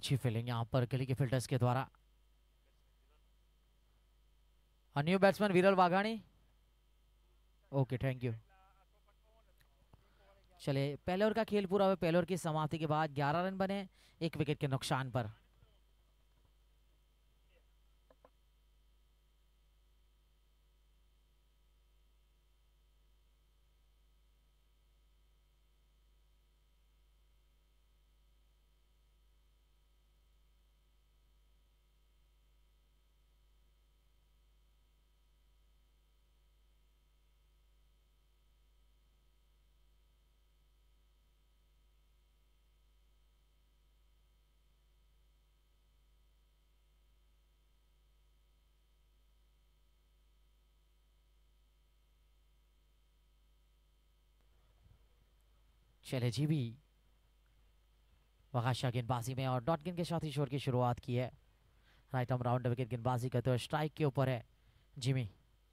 अच्छी फील्डिंग यहाँ पर गली के फील्डर्स के द्वारा। न्यू बैट्समैन विरल वाघानी। Okay, thank you. चले, पहले ओवर का खेल पूरा हुआ। पहले ओवर की समाप्ति के बाद 11 रन बने, 1 विकेट के नुकसान पर। चले जी भी वकाशा गेंदबाजी में और डॉट गेंद के साथ ही शोर की शुरुआत की है। राइट आर्म राउंड विकेट गेंदबाजी करते हुए स्ट्राइक के ऊपर है जिमी।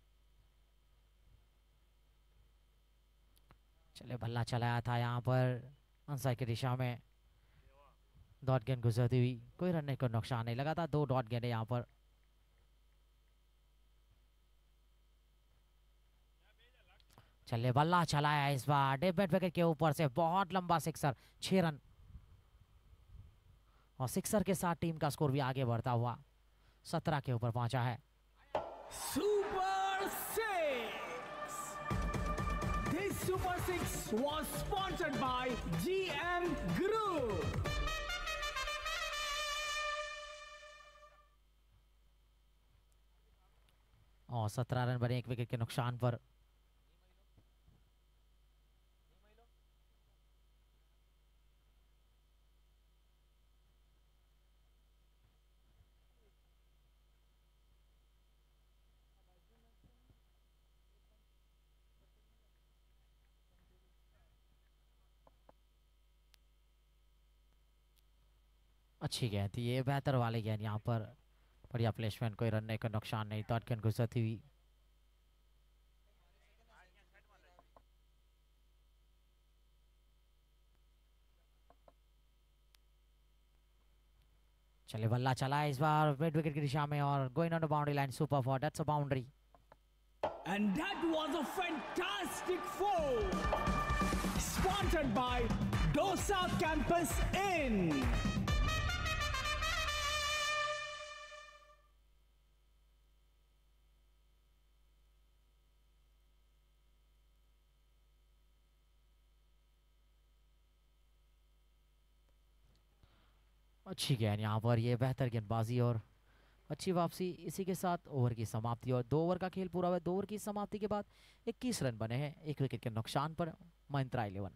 चले, बल्ला चलाया था यहाँ पर अनसाइड की दिशा में। डॉट गेंद गुजरती हुई, कोई रन को नुकसान नहीं। लगातार 2 डॉट गेंद है यहाँ पर। चले, बल्ला चलाया इस बार डेविड विकेट के ऊपर से, बहुत लंबा सिक्सर, 6 रन। और सिक्सर के साथ टीम का स्कोर भी आगे बढ़ता हुआ 17 के ऊपर पहुंचा है। Super 6। This Super 6 was sponsored by GM Group. और 17 रन बने 1 विकेट के नुकसान पर। अच्छी गेंद थी ये, बेहतर वाली गेंद यहाँ पर। बढ़िया प्लेसमेंट, कोई रन का नुकसान नहीं। डॉट गेंद गुजरती हुई। चले, बल्ला चला इस बार मिड विकेट की दिशा में और going on the boundary line, super four, that's a boundary. And that was a fantastic four. Sponsored by Dosa Campus Inn. अच्छी गेंद यहाँ पर, ये बेहतर गेंदबाजी और अच्छी वापसी। इसी के साथ ओवर की समाप्ति और 2 ओवर का खेल पूरा हुआ। 2 ओवर की समाप्ति के बाद 21 रन बने हैं, 1 विकेट के नुकसान पर महिंद्रा 11।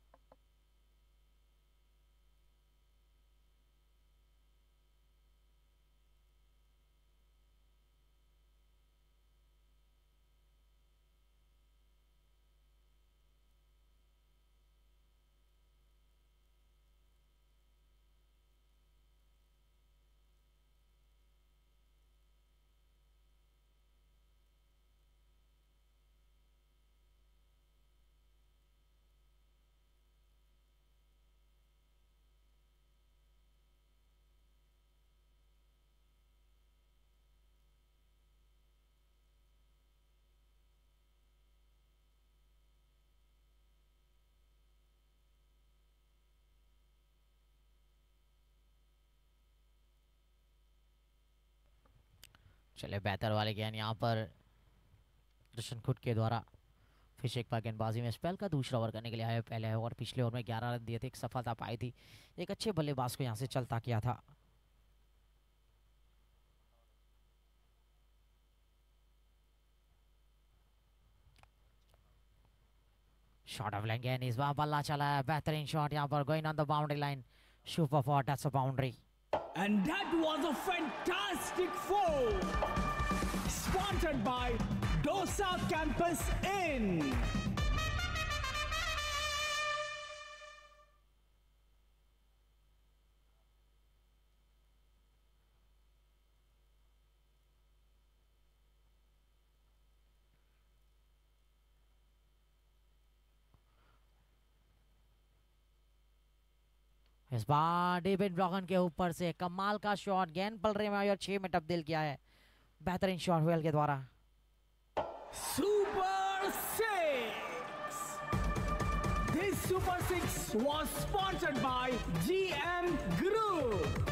चले, बेहतर वाले गेंद यहाँ पर रोशन खुद के द्वारा। फिर एक बार गेंदबाजी में स्पेल का दूसरा ओवर करने के लिए आए। पहले ओवर पिछले ओवर में 11 रन दिए थे, एक सफलता पाई थी। एक अच्छे बल्लेबाज को यहाँ से चलता किया था। शॉट ऑफ लेंगे, इस बार बल्ला चला है, बेहतरीन शॉट यहाँ पर, going on the boundary line, super four, that's a boundary. And that was a fantastic four. Sponsored by Dosa Campus Inn. इस बार डेविड ब्लॉगन के ऊपर से कमाल का शॉट, गेंद पल रहे में और 6 में तब्दील किया है। बेहतरीन शॉट वेल के द्वारा। Super six. This super six was sponsored by GM Group.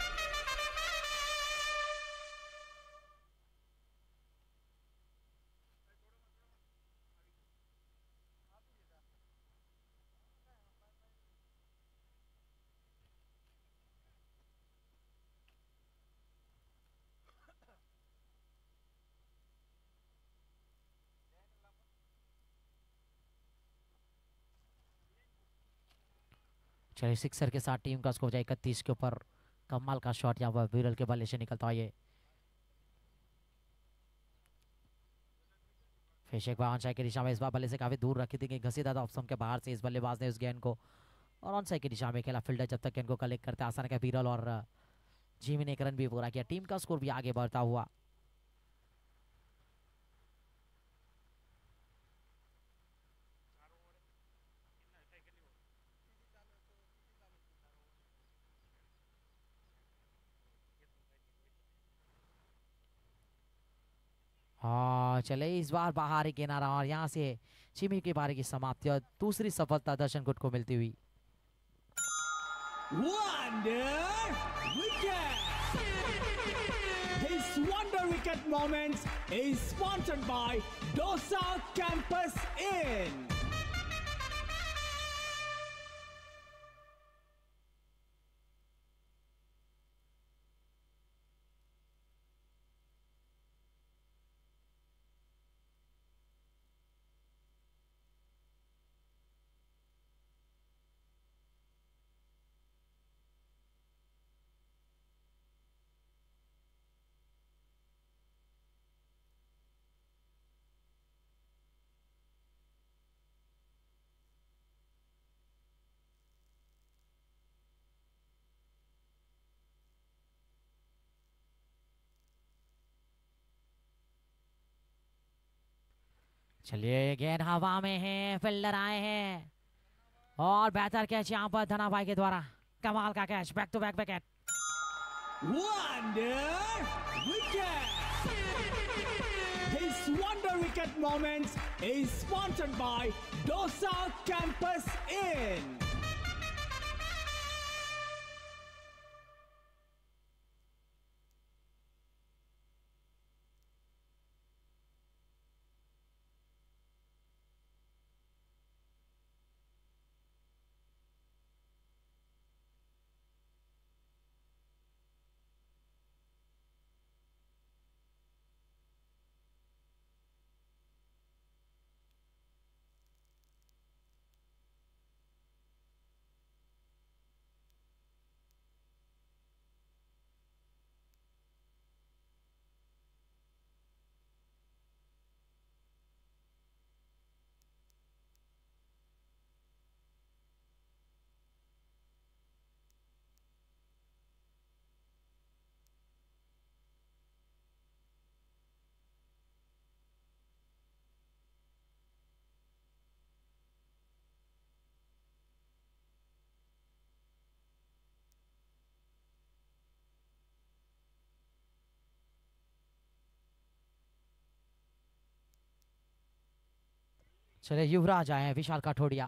चलिए सिक्सर के साथ टीम का स्कोर जाए 31 के ऊपर। कमाल का शॉट यहाँ पर विरल के बल्ले से निकलता है ये। फिर एक बार ऑन साइड की दिशा में इस बार बल्ले से काफी दूर रखी थी, घसीटा ऑप्शन के बाहर से इस बल्लेबाज ने उस गेंद को, और ऑन साइड की दिशा में खेला फील्डर जब तक गेंद को कलेक्ट करते आसान का विरल और जिमी ने एक रन भी पूरा किया। टीम का स्कोर भी आगे बढ़ता हुआ। हाँ चले इस बार बाहर ही किनारा और यहाँ से चिमी की पारी की समाप्ति और दूसरी सफलता दर्शन गुट को मिलती हुई। Wonder Wicket. This Wonder Wicket Moments is sponsored by Dosa Campus Inn. चलिए गेंद हवा में है, फील्डर आए हैं और बेहतर कैच यहाँ पर धना भाई के द्वारा। कमाल का catch, back to back wicket. Wonder Wicket. This Wonder Wicket Moments is sponsored by Dosa Campus Inn. चलिए युवराज आए हैं, विशाल काठोड़िया।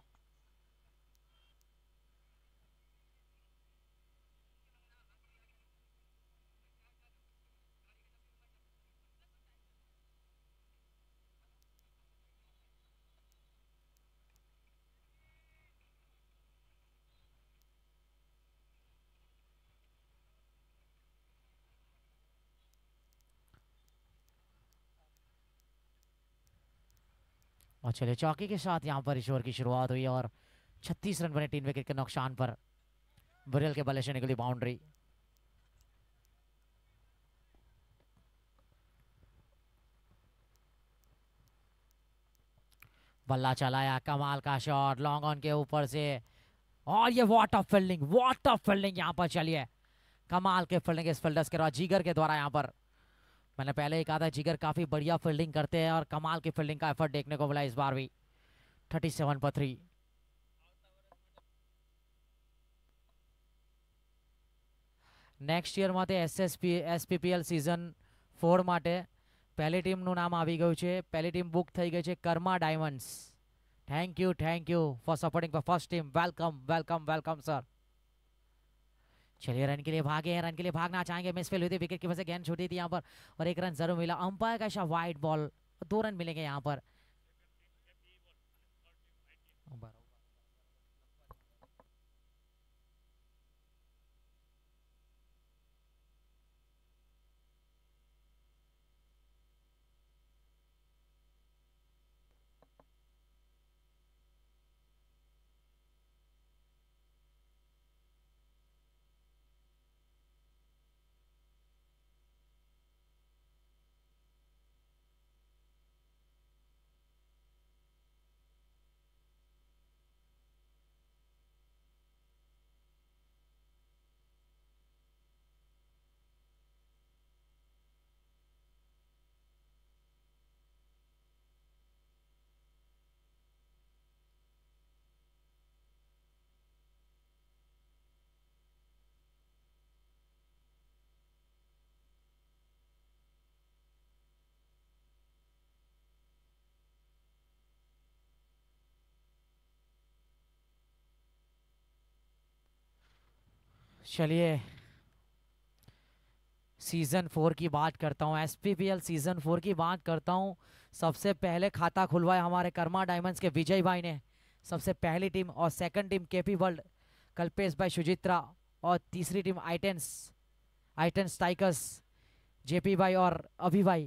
और चलिए चौकी के साथ यहाँ पर इस ओवर की शुरुआत हुई और 36 रन बने 3 विकेट के नुकसान पर। बुरेल के बल्ले से निकली बाउंड्री। बल्ला चलाया, कमाल का शॉट लॉन्ग ऑन के ऊपर से, और ये वॉट ऑफ फील्डिंग यहाँ पर। चलिए कमाल के फील्डिंग इस फील्डर्स के द्वारा, जीगर के द्वारा। यहाँ पर मैंने पहले ही कहा था जीगर काफी बढ़िया फील्डिंग करते हैं और कमाल की फील्डिंग का एफर्ट देखने को मिला इस बार भी। 37 पर 3। નેક્સ્ટ યર માટે SPPL સિઝન 4 માટે પહેલી ટીમનું નામ આવી ગયું છે. પહેલી ટીમ બુક થઈ ગઈ છે, Karma diamonds. Thank you for supporting first team. Welcome welcome welcome sir. चलिए रन के लिए भागे, रन के लिए भागना चाहेंगे. मिसफील हुई थी, विकेट की वजह से गेंद छूटी थी यहाँ पर और एक रन जरूर मिला. अंपायर का इशारा, वाइड बॉल, 2 रन मिलेंगे यहाँ पर. चलिए सीजन 4 की बात करता हूँ, SPPL सीजन 4 की बात करता हूँ. सबसे पहले खाता खुलवाया हमारे कर्मा डायमंड्स के विजय भाई ने, सबसे पहली टीम. और second team KP world Kalpesh भाई सुजित्रा. और तीसरी टीम आइटेंस टाइगर्स जेपी भाई और अभी भाई.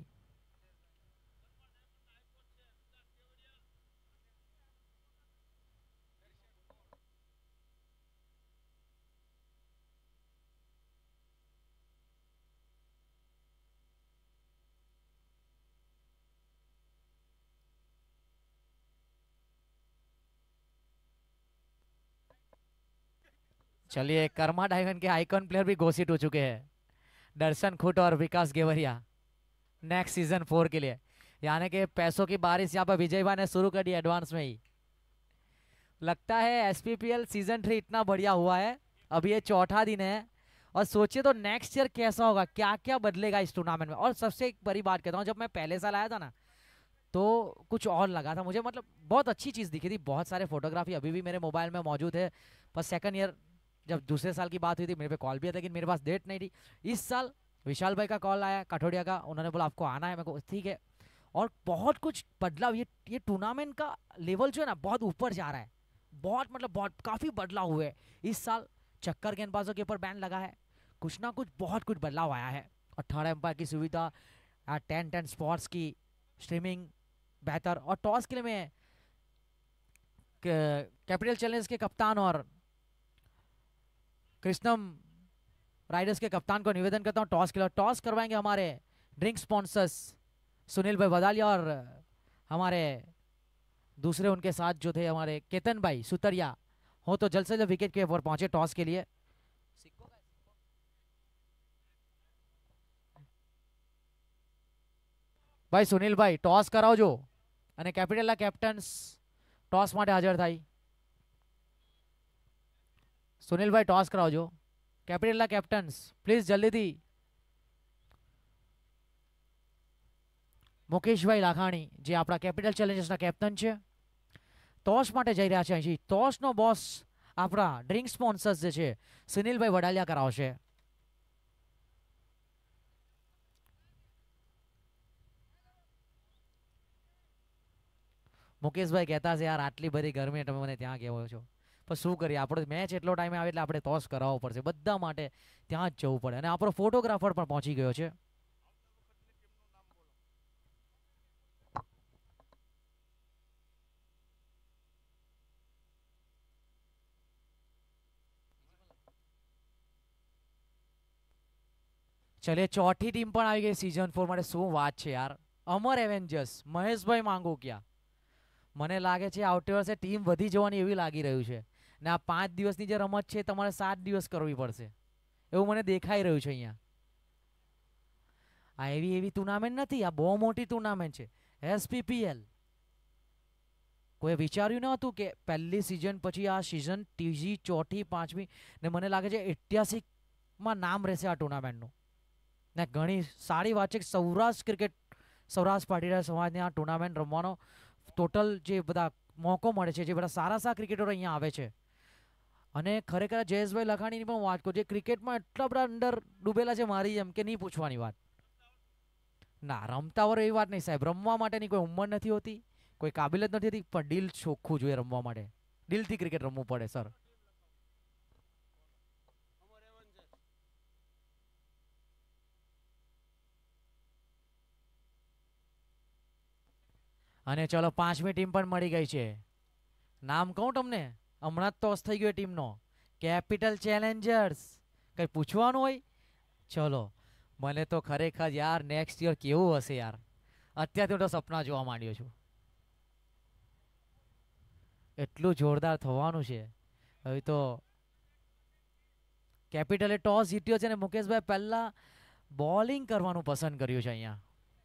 चलिए कर्मा डायमंड के आइकॉन प्लेयर भी घोषित हो चुके हैं, दर्शन खुट और विकास गेवरिया नेक्स्ट सीजन 4 के लिए. यानी कि पैसों की बारिश यहाँ पर विजय भाई ने शुरू कर दी एडवांस में ही. लगता है SPPL सीजन 3 इतना बढ़िया हुआ है. अभी ये चौथा दिन है और सोचिए तो नेक्स्ट ईयर कैसा होगा, क्या क्या बदलेगा इस टूर्नामेंट में. और सबसे एक बड़ी बात कहता हूँ, जब मैं पहले साल आया था ना तो कुछ और लगा था मुझे, मतलब बहुत अच्छी चीज़ दिखी थी. बहुत सारे फोटोग्राफी अभी भी मेरे मोबाइल में मौजूद है. पर सेकंड ईयर जब दूसरे साल की बात हुई थी मेरे पे कॉल भी आता, लेकिन मेरे पास डेट नहीं थी. इस साल विशाल भाई का कॉल आया, कठोडिया का. उन्होंने बोला आपको आना है. मेरे को ठीक है. और बहुत कुछ बदलाव, ये टूर्नामेंट का लेवल जो है ना बहुत ऊपर जा रहा है. बहुत मतलब बहुत काफ़ी बदलाव हुए इस साल. चक्कर गेंदबाजों के ऊपर बैन लगा है, कुछ ना कुछ बहुत कुछ बदलाव आया है. और थर्ड एम्पायर की सुविधा, 10-10 स्पॉट्स की स्ट्रीमिंग बेहतर. और टॉस के लिए मैं कैपिटल चैलेंज के कप्तान और कृष्णम राइडर्स के कप्तान को निवेदन करता हूं टॉस के लिए. टॉस करवाएंगे हमारे ड्रिंक स्पॉन्सर्स सुनील भाई बदालिया और हमारे दूसरे उनके साथ जो थे हमारे केतन भाई सुतरिया. हो तो जल्द से जल्द विकेट के ऊपर पहुंचे टॉस के लिए. भाई सुनील भाई टॉस कराओ जो, અને કેપિટલના કેપ્ટન્સ ટોસ માટે હાજર થાય. સુનિલભાઈ ટોસ કરાવજો. કેપિટલના કેપ્ટન્સ પ્લીઝ જલ્દીથી. મુકેશભાઈ લાખાણી જે આપણા કેપિટલ ચેલેન્જર્સના કેપ્ટન છે, ટોસ માટે જઈ રહ્યા છે. અહીં ટોસનો બોસ આપણા ડ્રિંક સ્પોન્સર્સ જે છે સુનિલભાઈ વડાલિયા કરાવશે. મુકેશભાઈ કહેતા છે યાર આટલી બધી ગરમી તમે મને ત્યાં કહેવો છો, પણ શું કરીએ, આપણે મેચ એટલો ટાઈમે આવે એટલે આપણે ટોસ કરાવવો પડશે. બધા માટે ત્યાં જ જવું પડે. અને આપણો ફોટોગ્રાફર પણ પહોંચી ગયો છે. ચલે ચોથી ટીમ પણ આવી ગઈ સીઝન 4 માટે. શું વાત છે યાર, અમર એવેન્જર્સ મહેશભાઈ માંગોકિયા. મને લાગે છે આવતી વર્ષે ટીમ વધી જવાની એવી લાગી રહ્યું છે. ને આ 5 દિવસની જે રમત છે તમારે 7 દિવસ કરવી પડશે એવું મને દેખાઈ રહ્યું છે અહીંયા. આ એવી ટુર્નામેન્ટ નથી, આ બહુ મોટી ટુર્નામેન્ટ છે SPPL. કોઈ વિચાર્યું ન હતું કે પહેલી સિઝન પછી આ સિઝન ત્રીજી ચોથી પાંચમી ને મને લાગે છે 88 માં નામ રહેશે આ ટુર્નામેન્ટનું. ને ઘણી સારી વાત છે કે સૌરાષ્ટ્ર પાટીદાર સમાજને આ ટુર્નામેન્ટ રમવાનો ટોટલ જે બધા મોકો મળે છે, જે બધા સારા ક્રિકેટરો અહીંયા આવે છે. અને ખરેખર જયેશભાઈ લખાણીની પણ વાત કરું, જે ક્રિકેટમાં એટલા બધા અંદર ડૂબેલા છે મારી એમ કે નહીં પૂછવાની વાત. ના, રમતા હોય એવી વાત નહીં સાહેબ. રમવા માટેની કોઈ ઉંમર નથી હોતી, કોઈ કાબિલિયત નથી હોતી, પણ દિલ ચોખ્ખું જોઈએ રમવા માટે. દિલથી ક્રિકેટ રમવું પડે સર. અને ચલો 5મી ટીમ પણ મળી ગઈ છે. નામ કહું તમને, હમણાં જ ટોસ થઈ ગયો ટીમનો, કેપિટલ ચેલેન્જર્સ. કઈ પૂછવાનું હોય? ચલો, મને તો ખરેખર યાર નેક્સ્ટ યર કેવું હશે યાર. અત્યારથી તો સપના જોવા માંડ્યો છું. એટલું જોરદાર થવાનું છે. હવે તો કેપિટલે ટોસ જીત્યો છે ને મુકેશભાઈ પહેલા બોલિંગ કરવાનું પસંદ કર્યું છે અહીંયા.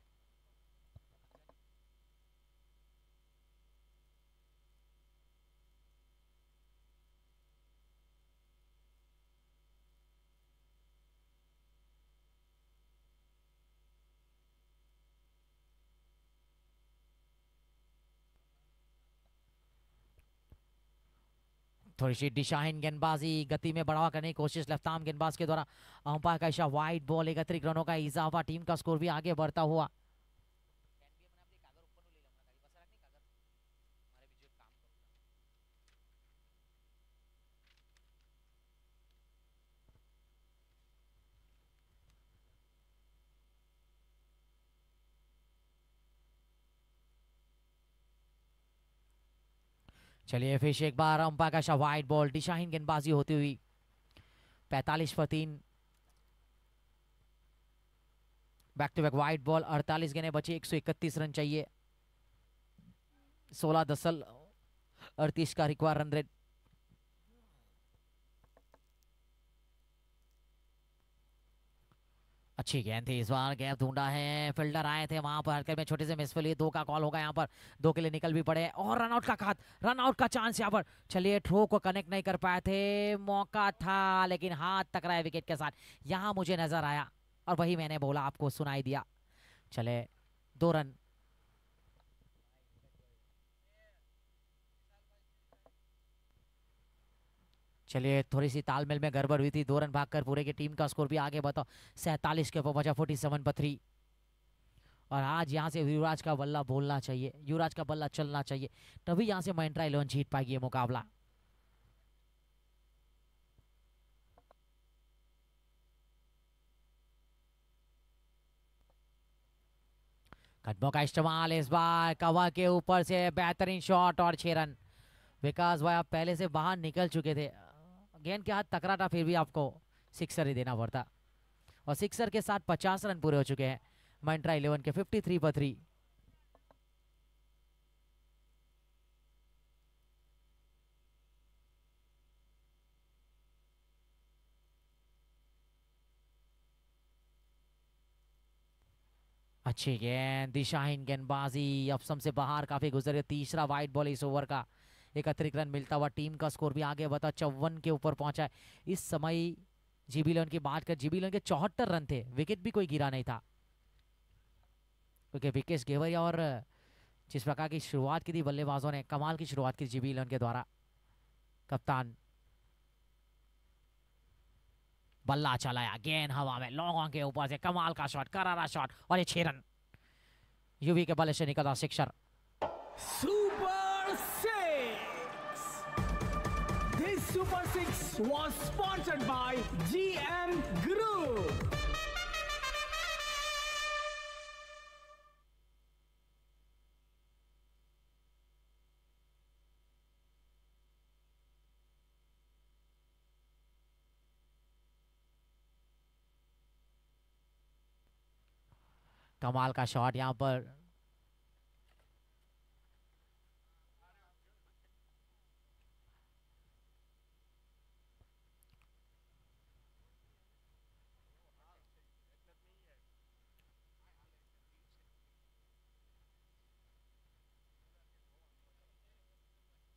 थोड़ी सी दिशाहीन गेंदबाजी, गति में बढ़ावा करने की कोशिश लफ्ताम गेंदबाज के द्वारा. अंपायर का इशारा, वाइड बॉल, 31 रनों का इजाफा, टीम का स्कोर भी आगे बढ़ता हुआ. चलिए फिर से एक बार अंपायर का इशारा, वाइड बॉल, दिशाहीन गेंदबाजी होती हुई. 45 पर 3. Back to back wide ball, 48 गेंदें बची, 131 रन चाहिए. 16 का रिक्वायर रन रेट. अच्छी गेंद थी, इस बार गैप ढूंढा है, फील्डर आए थे वहां पर, हल्के में छोटे से मिस लिए. 2 का कॉल होगा यहाँ पर, 2 के लिए निकल भी पड़े. और रनआउट का चांस यहाँ पर. चलिए, थ्रो को कनेक्ट नहीं कर पाए थे, मौका था लेकिन हाथ टकराया विकेट के साथ. यहाँ मुझे नजर आया और वही मैंने बोला, आपको सुनाई दिया. चले 2 रन. चलिए, थोड़ी सी तालमेल में गड़बड़ हुई थी. 2 रन भागकर पूरे की टीम का स्कोर भी आगे बताओ, 47 के ऊपर पहुंचा, 47 पर 3. और आज यहाँ से युवराज का बल्ला बोलना चाहिए, युवराज का बल्ला चलना चाहिए, तभी यहाँ से महिंद्रा 11 जीत पाएगी ये मुकाबला. कदमों का इस्तेमाल इस बार, कवर के ऊपर से बेहतरीन शॉट और 6 रन. विकास भाई, आप पहले से बाहर निकल चुके थे, गेंद के हाथ टकरा था, फिर भी आपको सिक्सर ही देना पड़ता. और सिक्सर के साथ 50 रन पूरे हो चुके हैं महिंद्रा 11 के, 53 पर 3. अच्छी गेंद, दिशाहीन गेंदबाजी, अपसम से बाहर काफी गुजर. तीसरा वाइड बॉल इस ओवर का. 31 रन मिलता हुआ, टीम का स्कोर भी आगे बढ़ा, 54 के ऊपर पहुंचा है इस समय. जीबी 11 की बात कर, जीबी 11 के 74 रन थे, विकेट भी कोई गिरा नहीं था, क्योंकि विकेश घेवरिया और जिस प्रकार की शुरुआत की थी बल्लेबाजों ने, कमाल की शुरुआत की जीबी 11 के द्वारा. कप्तान बल्ला चलाया, गेंद हवा में, लोगों के ऊपर से कमाल का शॉट, करारा शॉट, और ये 6 रन. यूवी के बल्ले से निकला sixer. Super 6. This Super 6 was sponsored by GM Group. कमाल का शॉट यहाँ पर.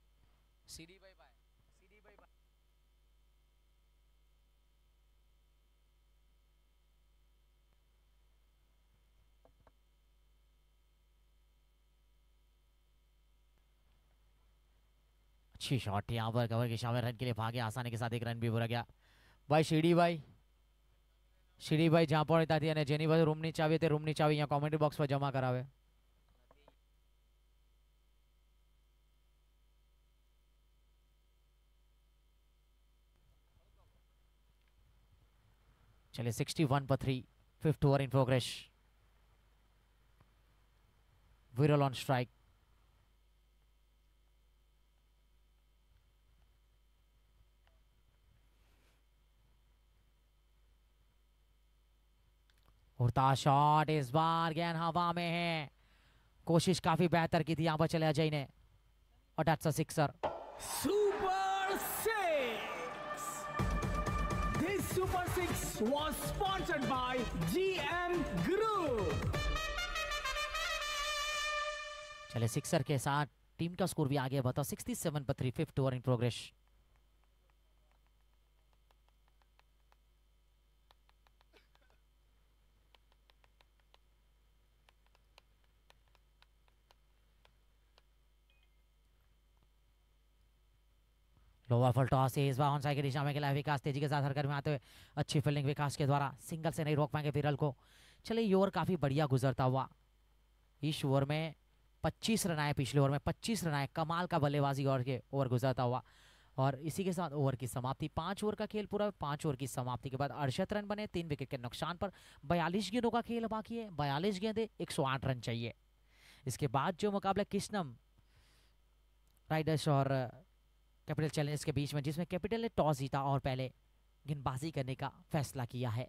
सीडी बाय बाय, सीडी बाय बाय. अच्छी शॉट यहाँ पर कवर की शामिल रन के लिए भागे आसानी के साथ एक रन भी बुरा गया भाई शीडी भाई जहाँ पर था અને જેની પાસે રૂમની ચાવી તે રૂમની ચાવી અહીંયા કોમેન્ટ્રી બોક્સ પર જમા કરાવે चलिए 61 पर 3 5th over in progress Viral on strike उड़ता शॉट इस बार गेंद हवा में है कोशिश काफी बेहतर की थी यहाँ पर चले अजय ने और that's a sixer Super Six. This Super Six was sponsored by GM Group. चले सिक्सर के साथ टीम का स्कोर भी आगे बताओ 67 पर 3 5th over in progress lower full toss इस बार ऑनसाइड की दिशा में खेला विकास तेजी के साथ हरकत में आते हुए अच्छी फील्डिंग विकास के द्वारा सिंगल से नहीं रोक पाएंगे विरल को चलिए ये ओवर काफी बढ़िया गुजरता हुआ इस ओवर में 25 रन आए पिछले ओवर में 25 रन आए कमाल का बल्लेबाजी और के ओवर गुजरता हुआ और इसी के साथ ओवर की समाप्ति 5 ओवर का खेल पूरा 5 ओवर की समाप्ति के बाद 68 रन बने 3 विकेट के नुकसान पर 42 गेंदों का खेल बाकी है 42 गेंदे 108 रन चाहिए इसके बाद जो मुकाबला कृष्णम राइडर्स और कैपिटल चैलेंजर्स के बीच में जिसमें कैपिटल ने टॉस जीता और पहले गेंदबाजी करने का फैसला किया है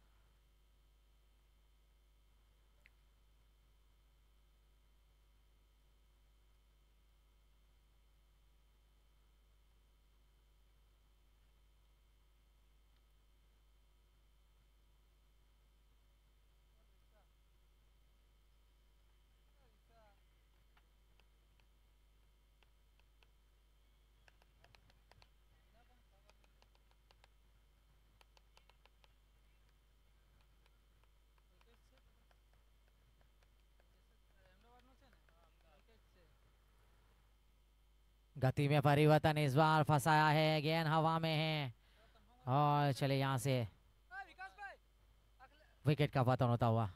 गति में परिवर्तन इस बार फंसाया है गेंद हवा में है और चले यहां से विकेट का पतन होता हुआ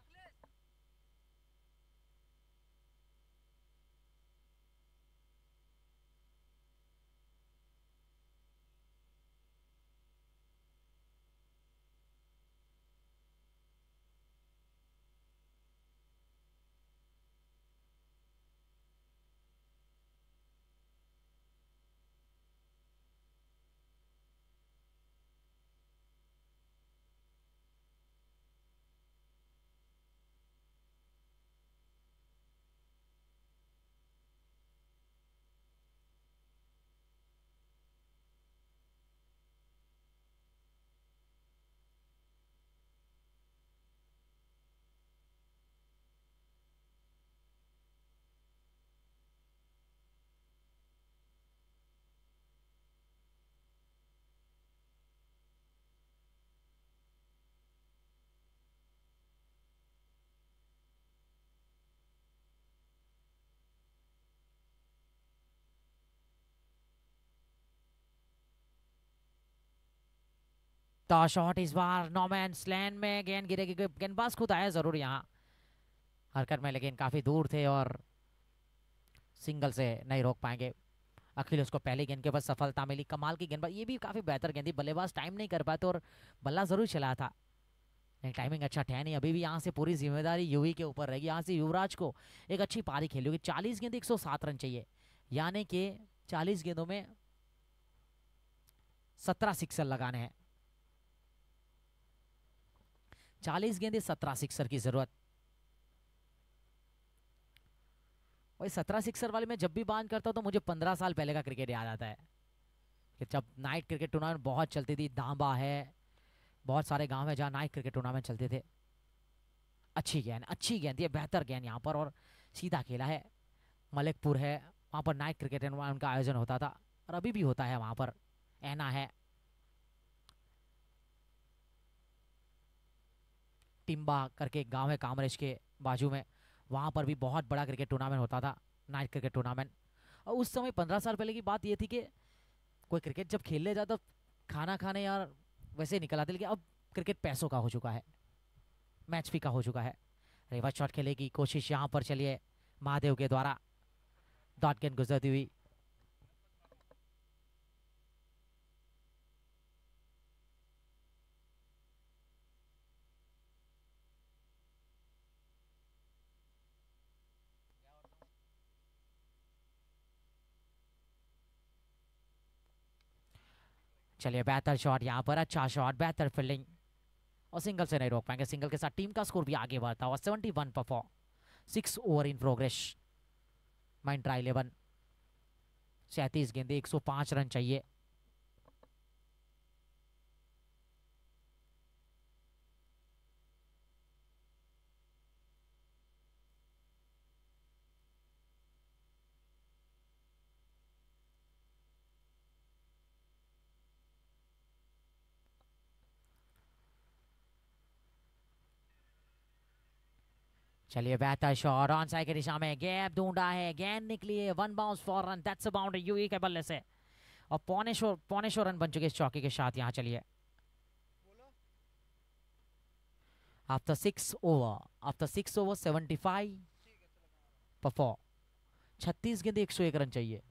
तो शॉट इस बार नॉमैन स्लैंड में गेंद गिरेगी गेंदबाज खुद आया जरूर यहाँ हरकत में लेकिन काफी दूर थे और सिंगल से नहीं रोक पाएंगे अखिलेश को पहली गेंद के बाद सफलता मिली कमाल की गेंदबाज ये भी काफी बेहतर गेंद थी बल्लेबाज टाइम नहीं कर पाते और बल्ला जरूर चला था लेकिन टाइमिंग अच्छा ठहर नहीं अभी भी यहाँ से पूरी जिम्मेदारी यूवी के ऊपर रहेगी यहाँ से युवराज को एक अच्छी पारी खेली होगी 40 गेंद 107 रन चाहिए यानी कि 40 गेंदों में 17 सिक्सर लगाने हैं 40 गेंदे 17 सिक्सर की जरूरत वही 17 सिक्सर वाले में जब भी बात करता हूं तो मुझे 15 साल पहले का क्रिकेट याद आता है कि जब नाइट क्रिकेट टूर्नामेंट बहुत चलती थी दांबा है बहुत सारे गांव है जहां नाइट क्रिकेट टूर्नामेंट चलते थे अच्छी गेंद ये बेहतर गेंद यहाँ पर और सीधा खेला है मलिकपुर है वहां पर नाइट क्रिकेट टूर्नामेंट का आयोजन होता था और अभी भी होता है वहां पर ऐना है टिम्बा करके गांव है कामरेज के बाजू में वहां पर भी बहुत बड़ा क्रिकेट टूर्नामेंट होता था नाइट क्रिकेट टूर्नामेंट और उस समय 15 साल पहले की बात ये थी कि कोई क्रिकेट जब खेलने जाता खाना खाने यार वैसे निकल आते, लेकिन अब क्रिकेट पैसों का हो चुका है, मैच फी का हो चुका है। रिवर्स शॉट खेलने की कोशिश यहाँ पर चलिए महादेव के द्वारा, डॉट गेंद गुजरती हुई। चलिए बेहतर शॉट यहाँ पर, अच्छा शॉट, बेहतर फील्डिंग, और सिंगल से नहीं रोक पाएंगे। सिंगल के साथ टीम का स्कोर भी आगे बढ़ता हुआ 71 पर 4। 6 ओवर इन प्रोग्रेस। माइंड्रा 11, 37 गेंदे, 105 रन चाहिए। चलिए बेहतर शॉट, ऑन साइड की दिशा में गैप ढूंढा है, गेंद निकली है, 1 bounce four run, that's a boundary यूई के बल्ले से, और पौने शो रन बन चुके इस चौके के साथ। यहाँ चलिए आफ्टर 6 ओवर 75 पर 4। 36 गेंदे, 101 रन चाहिए।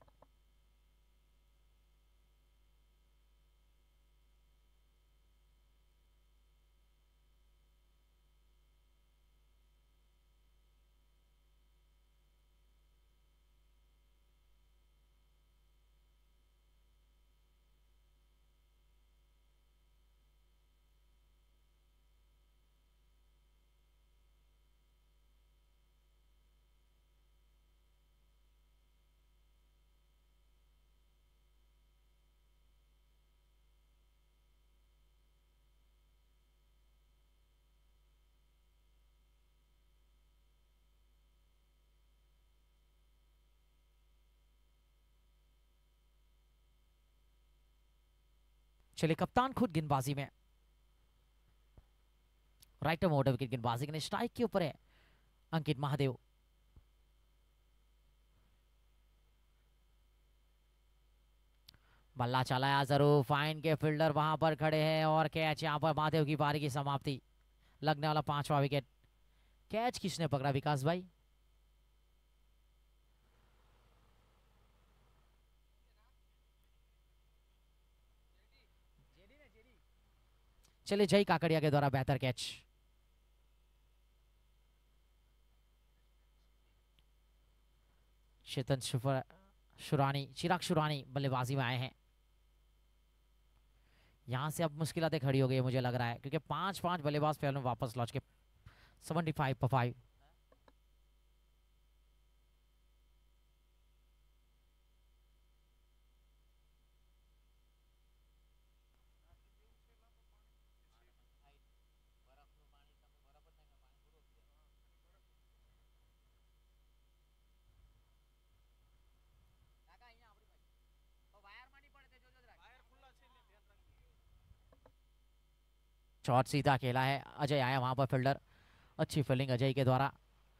चलिए कप्तान खुद गेंदबाजी में, राइट मोड विकेट गेंदबाजी के स्ट्राइक के ऊपर है अंकित महादेव। बल्ला चलाया जरूर, फाइन के फील्डर वहां पर खड़े हैं, और कैच यहां पर महादेव की पारी की समाप्ति, लगने वाला 5वां विकेट। कैच किसने पकड़ा विकास भाई? चलिए जय काकड़िया के द्वारा बेहतर कैच। चेतन शुरानी, चिराग शुरानी बल्लेबाजी में आए हैं। यहां से अब मुश्किलातें खड़ी हो गई मुझे लग रहा है, क्योंकि 5-5 बल्लेबाज पहले वापस लौट के 75 पर 5। शॉट सीधा खेला है, अजय आया वहां पर फील्डर, अच्छी फील्डिंग अजय के द्वारा।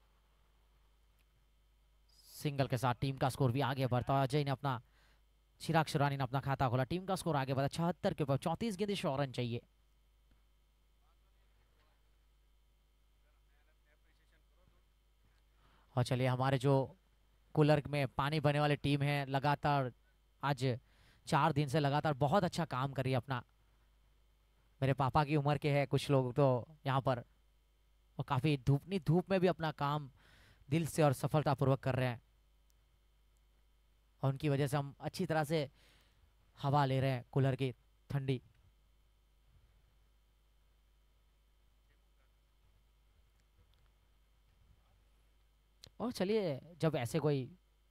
सिंगल के साथ टीम का स्कोर भी आगे बढ़ता है। अजय ने अपना, चिराग शुरानी ने अपना खाता खोला, टीम का स्कोर आगे बढ़ा 76 के ऊपर। 34 गेंदे, 100 रन चाहिए। और चलिए हमारे जो कूलर में पानी भरने वाली टीम है, लगातार आज 4 दिन से लगातार बहुत अच्छा काम कर रही है अपना। मेरे पापा की उम्र के हैं कुछ लोग तो यहाँ पर, और काफी धूप में भी अपना काम दिल से और सफलतापूर्वक कर रहे हैं, और उनकी वजह से हम अच्छी तरह से हवा ले रहे हैं कूलर की ठंडी। और चलिए जब ऐसे कोई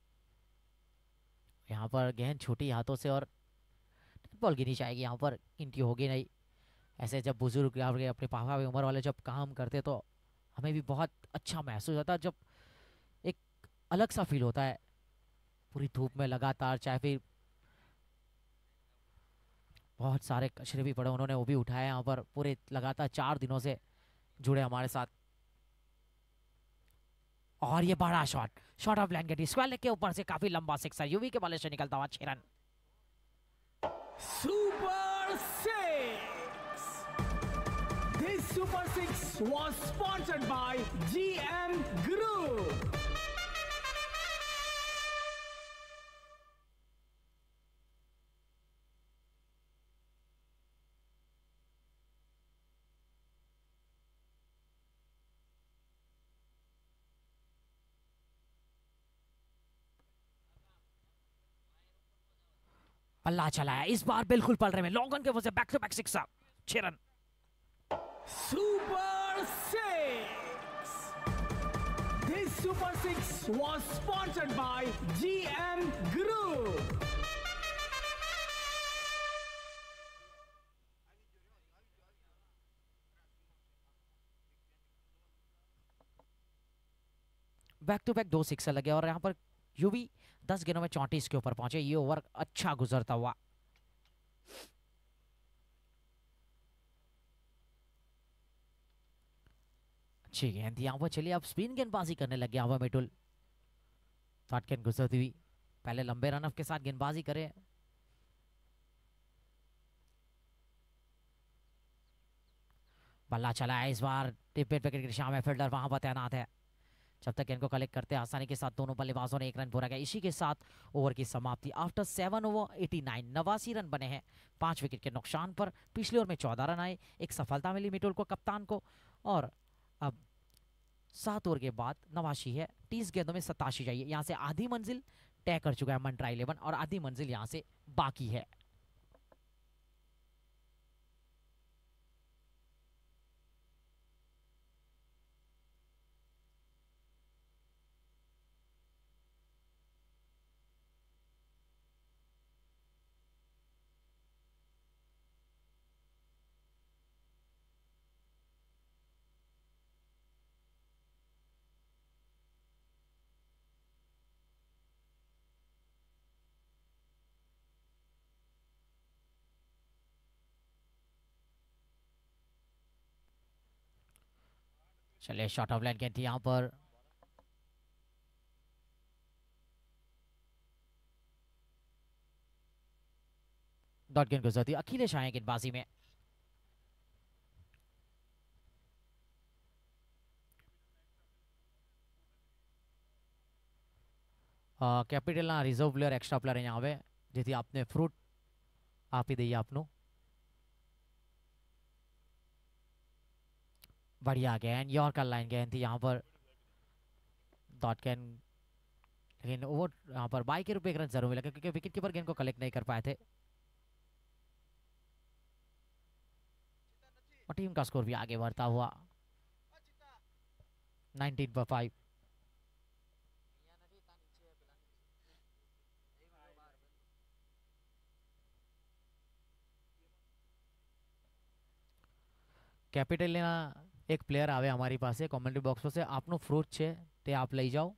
यहाँ पर गेंद छूटी हाथों से और बॉल गिनी जाएगी, यहाँ पर इनकी होगी नहीं। ऐसे जब बुजुर्ग या फिर अपने पापा की उम्र वाले जब काम करते तो हमें भी बहुत अच्छा महसूस होता है, जब एक अलग सा फील होता है। पूरी धूप में लगातार, चाहे फिर बहुत सारे कचरे भी पड़े, उन्होंने वो भी उठाया यहाँ पर, पूरे लगातार 4 दिनों से जुड़े हमारे साथ। और ये बड़ा shot, shot off blanket square leg के ऊपर से काफी लंबा सिक्सर, यूवी के बल्ले से निकलता हुआ 6 run. Super Six. This Super Six was sponsored by GM Group. पल्ला चलाया, इस बार बिल्कुल पलरे में, लॉन्ग ऑन के वजह से back to back sixer, 6 run. Super Six. This Super Six was sponsored by GM Group. Back to back 2 sixer लगे और यहाँ पर यूवी 10 गेंदों में 34 के ऊपर पहुंचे। ये ओवर अच्छा गुजरता हुआ। अच्छी गेंद यहाँ पर चलिए, अब स्पिन गेंदबाजी करने लगे यहाँ पर मिटुल। थर्ड गेंद गुजरती हुई, पहले लंबे रन के साथ गेंदबाजी करे। बल्ला चला है, इस बार टिप विकेट की दिशा में फील्डर वहां पर तैनात है। जब तक इनको कलेक्ट करते हैं आसानी के साथ दोनों बल्लेबाजों ने 1 रन पूरा किया। इसी के साथ ओवर की समाप्ति। आफ्टर 7 ओवर 89, 89 रन बने हैं 5 विकेट के नुकसान पर। पिछले ओवर में 14 रन आए, एक सफलता मिली मिटुल को, कप्तान को। और अब 7 ओवर के बाद 89 है, 30 गेंदों में 87 चाहिए। यहाँ से आधी मंजिल तय कर चुका है मंत्रा 11 और आधी मंजिल यहाँ से बाकी है। चलिए, शॉर्ट ऑफ लाइन गेंद थी यहाँ पर। डॉट गेंद गुजरती, अखिलेश आए गेंदबाजी में। कैपिटल ना रिजर्व प्लेयर एक्स्ट्रा प्लेयर है यहाँ पे, जेથી आपने फ्रूट આપી દઈએ આપનું। बढ़िया गेंद, यॉर्कर लाइन गेंद थी यहाँ पर। डॉट गेंद, लेकिन ओवर यहाँ पर 22 के रुपए 1 रन जरूर मिला क्योंकि विकेट कीपर गेंद को कलेक्ट नहीं कर पाए थे और टीम का स्कोर भी आगे बढ़ता हुआ 19 पर 5। कैपिटल ना एक प्लेयर आवे हमारी पास कॉमेंट्री बॉक्स पर से, आपनो फ्रूट है ते आप लई जाओ।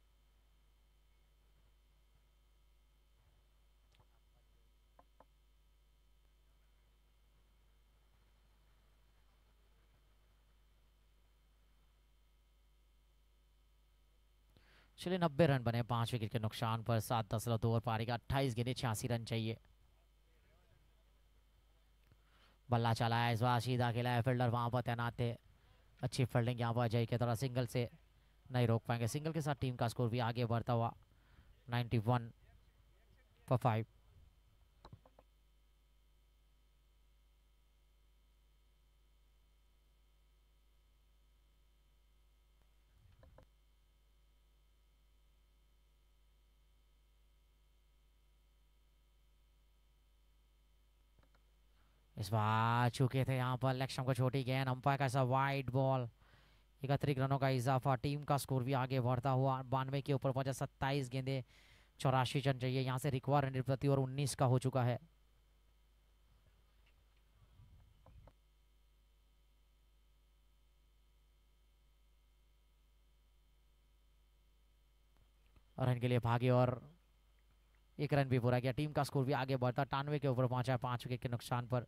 चलिए, 90 रन बने 5 विकेट के नुकसान पर। 7-10 ओवर पारी का 28 गेंदे 86 रन चाहिए। बल्ला चलाया, इस बार सीधा खेला है, फील्डर वहां पर तैनात थे। अच्छी फील्डिंग यहाँ पर अजय के द्वारा, सिंगल से नहीं रोक पाएंगे। सिंगल के साथ टीम का स्कोर भी आगे बढ़ता हुआ 91 पर 5। इस बार चुके थे यहाँ पर लक्ष्म को छोटी गेंद, अंपायर का ऐसा वाइड बॉल। 31 रनों का इजाफा, टीम का स्कोर भी आगे बढ़ता हुआ 92 के ऊपर पहुंचा। 27 गेंदे 84 रन चाहिए। यहाँ से रिक्वायर रन प्रति ओवर 19 का हो चुका है। रन के लिए भागे और 1 रन भी पूरा किया। टीम का स्कोर भी आगे बढ़ता 98 के ऊपर पहुंचा 5 विकेट के नुकसान पर।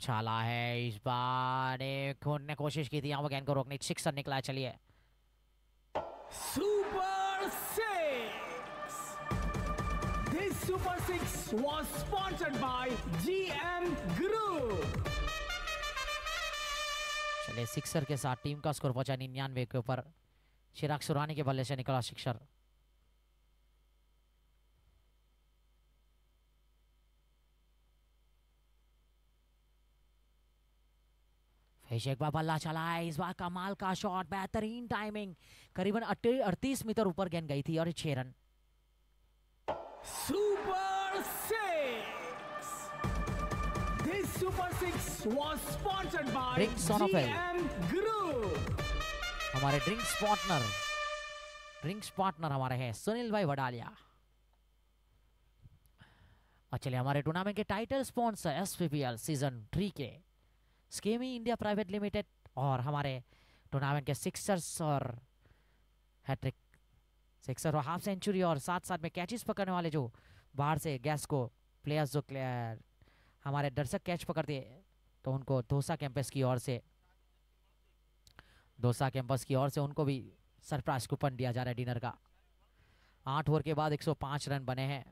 छाला है इस बार, ने कोशिश की थी यहाँ वो गेंद को रोकने, सिक्सर निकला है। चलिए super six. This super six was sponsored by GM group. चलिए सिक्सर के साथ टीम का स्कोर पहुंचा 99 के ऊपर। चिराग सुरानी के बल्ले से निकला सिक्सर। फिर एक बार बल्ला चला है इस बार, कमाल का शॉट, बेहतरीन टाइमिंग, करीबन 38 मीटर ऊपर गेंद गई थी और 6 run. Super six. This super six was sponsored by Drinks on a GM group. हमारे ड्रिंक्स पार्टनर हमारे हैं सुनील भाई वडालिया। और चलिए हमारे टूर्नामेंट के टाइटल स्पॉन्सर SPPL सीजन 3 के स्केमी इंडिया प्राइवेट लिमिटेड, और हमारे टूर्नामेंट के सिक्सर्स और हैट्रिक सिक्सर और हाफ सेंचुरी, और साथ साथ में कैचेस पकड़ने वाले जो बाहर से गैस को प्लेयर्स जो हमारे दर्शक कैच पकड़ते तो उनको दोसा कैंपस की ओर से उनको भी सरप्राइज कूपन दिया जा रहा है डिनर का। 8 ओवर के बाद 105 रन बने हैं।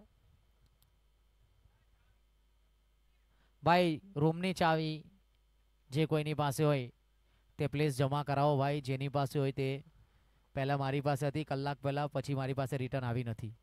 भाई रूमनी चावी जे कोईनी पासे होय ते प्लीज जमा कराવો भाई, જેની પાસે હોય તે। પહેલા મારી પાસે હતી કલાક પહેલા, પછી મારી પાસે રિટર્ન આવી નથી।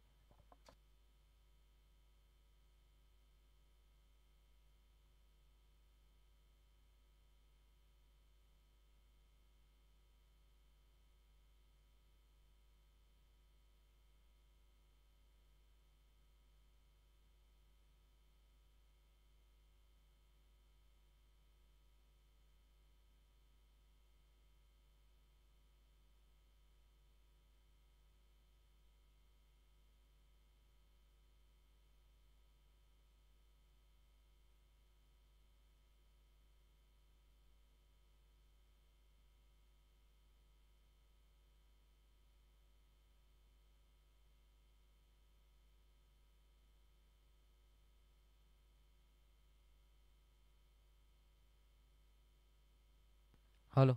हेलो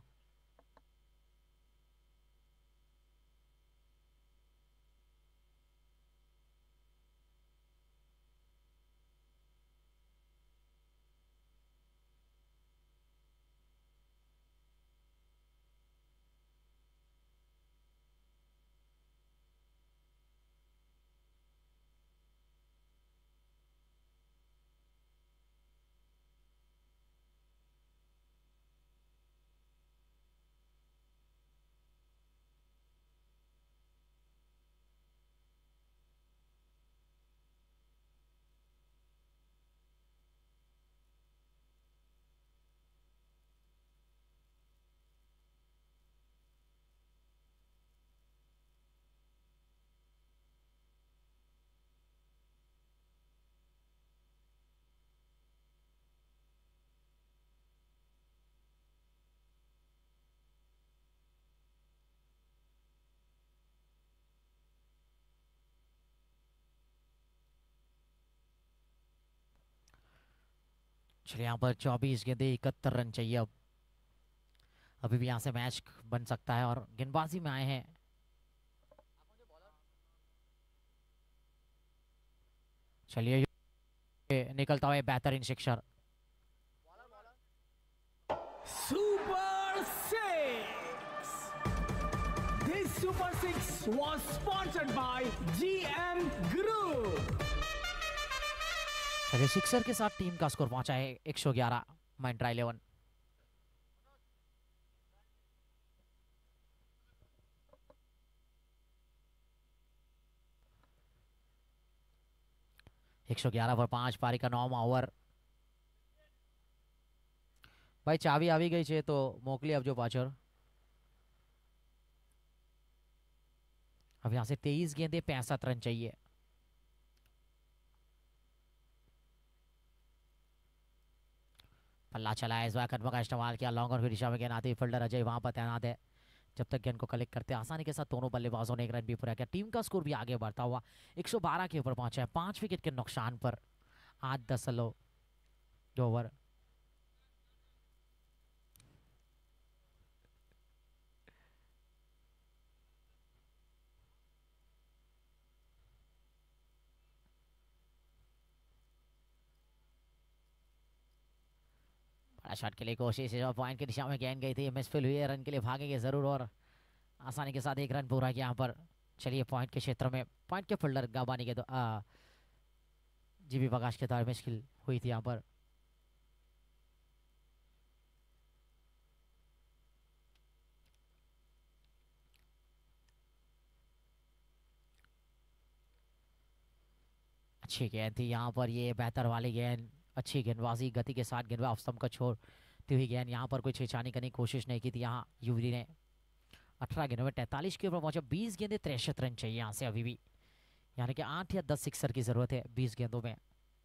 चलिए यहाँ पर 24 गेंदे 71 रन चाहिए। अब अभी भी यहाँ से मैच बन सकता है और गेंदबाजी में आए हैं। चलिए निकलता हुआ बेहतरीन sixer. Super six. This super six was sponsored by GM group. चलिए सिक्सर के साथ टीम का स्कोर पहुंचा है 111 महिंद्रा 11। एक 111 पर 5 पारी का 9वां ओवर। भाई चावी આવી ગઈ છે તો મોકલી આપજો પાછળ। अब यहाँ से 23 गेंदे 65 रन चाहिए। पल्ला चला है इस बार, कदमों का इस्तेमाल किया, लॉन्ग और दिशा में गेंद आती, फील्डर अजय वहां पर तैनात है जब तक गेंद को कलेक्ट करते आसानी के साथ दोनों बल्लेबाजों ने 1 रन भी पूरा किया। टीम का स्कोर भी आगे बढ़ता हुआ 112 के ऊपर पहुंचा है 5 विकेट के नुकसान पर। 8 दशमलव 2 ओवर शॉट के लिए कोशिश है, पॉइंट की दिशा में गेंद गई थी, मिसफिल हुई है, रन के लिए भागेंगे जरूर और आसानी के साथ एक रन पूरा किया यहाँ पर। चलिए पॉइंट के क्षेत्र में पॉइंट के फील्डर गवानी के जीबी प्रकाश के द्वारा मुश्किल हुई थी यहाँ पर। अच्छी गेंद थी यहाँ पर, ये बेहतर वाली गेंद, अच्छी गेंदबाजी, गति के साथ गेंद ऑफ स्टंप को छोड़ती हुई गेंद, यहाँ पर कोई छेड़छानी करने की कोशिश नहीं की थी यहाँ युवरी ने। 18 गेंदों में 43 के ऊपर पहुंचा, 20 गेंदे 63 रन चाहिए यहाँ से अभी भी, यानी कि 8 या 10 सिक्सर की जरूरत है 20 गेंदों में।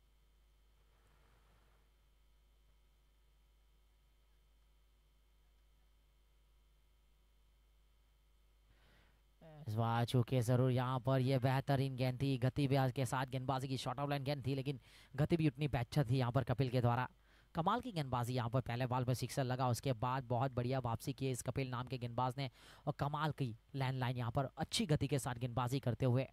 इस बार चूंकि जरूर यहाँ पर ये बेहतरीन गेंद थी, गति भी के साथ गेंदबाजी की, शॉर्ट ऑफ लाइन गेंद थी लेकिन गति भी उतनी बेहतर थी यहाँ पर कपिल के द्वारा। कमाल की गेंदबाजी यहाँ पर, पहले बॉल में सिक्सर लगा, उसके बाद बहुत बढ़िया वापसी की इस कपिल नाम के गेंदबाज ने और कमाल की लैंड लाइन यहाँ पर अच्छी गति के साथ गेंदबाजी करते हुए।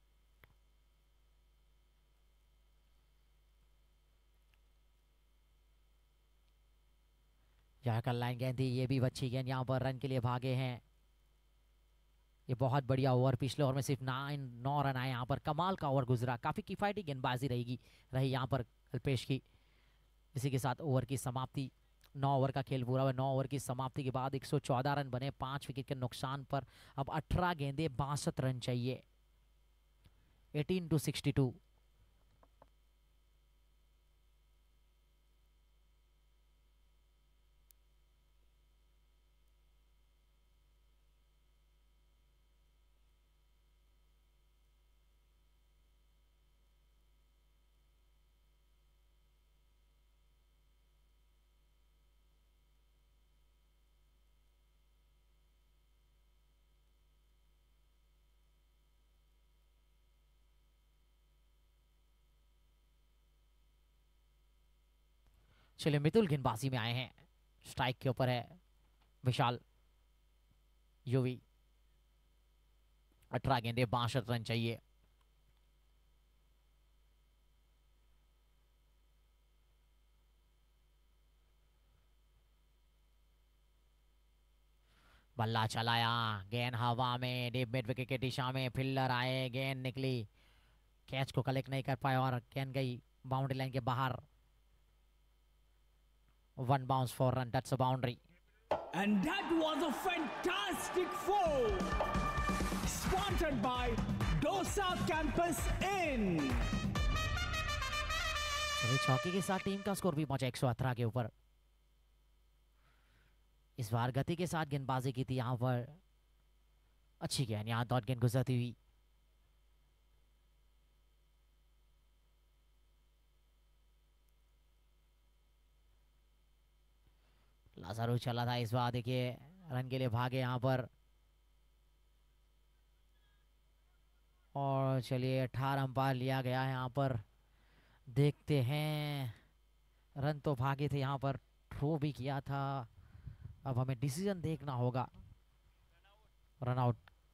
यहाँ का लाइन गेंद थी, ये भी अच्छी गेंद, यहाँ पर रन के लिए भागे हैं। ये बहुत बढ़िया ओवर, पिछले ओवर में सिर्फ 9 रन आए यहाँ पर, कमाल का ओवर गुजरा, काफी किफायती गेंदबाजी रही यहाँ पर अल्पेश की। इसी के साथ ओवर की समाप्ति, 9 ओवर का खेल पूरा हुआ। 9 ओवर की समाप्ति के बाद 114 रन बने 5 विकेट के नुकसान पर। अब 18 गेंदे 62 रन चाहिए, 18-62। चलिए मितुल गेंदबाजी में आए हैं, स्ट्राइक के ऊपर है विशाल युवी। 18 गेंदे 62 रन चाहिए। बल्ला चलाया, गेंद हवा में, डीप मिड विकेट की दिशा में, फील्डर आए, गेंद निकली, कैच को कलेक्ट नहीं कर पाए और गेंद गई बाउंड्री लाइन के बाहर। 1 bounce for run, that's a boundary. And that was a fantastic four, sponsored by Dosa Campus Inn. चौके के साथ टीम का स्कोर भी पहुंचा 118 के ऊपर। इस बार गति के साथ गेंदबाजी की थी यहाँ पर, अच्छी गेंद, यहाँ डॉट गेंद गुजरती हुई। लाजारू चला था इस बार, देखिए रन के लिए भागे यहाँ पर। और चलिए 18 अंपायर लिया गया है यहाँ पर, देखते हैं। रन तो भागे थे यहाँ पर, थ्रो भी किया था, अब हमें डिसीजन देखना होगा। Run out.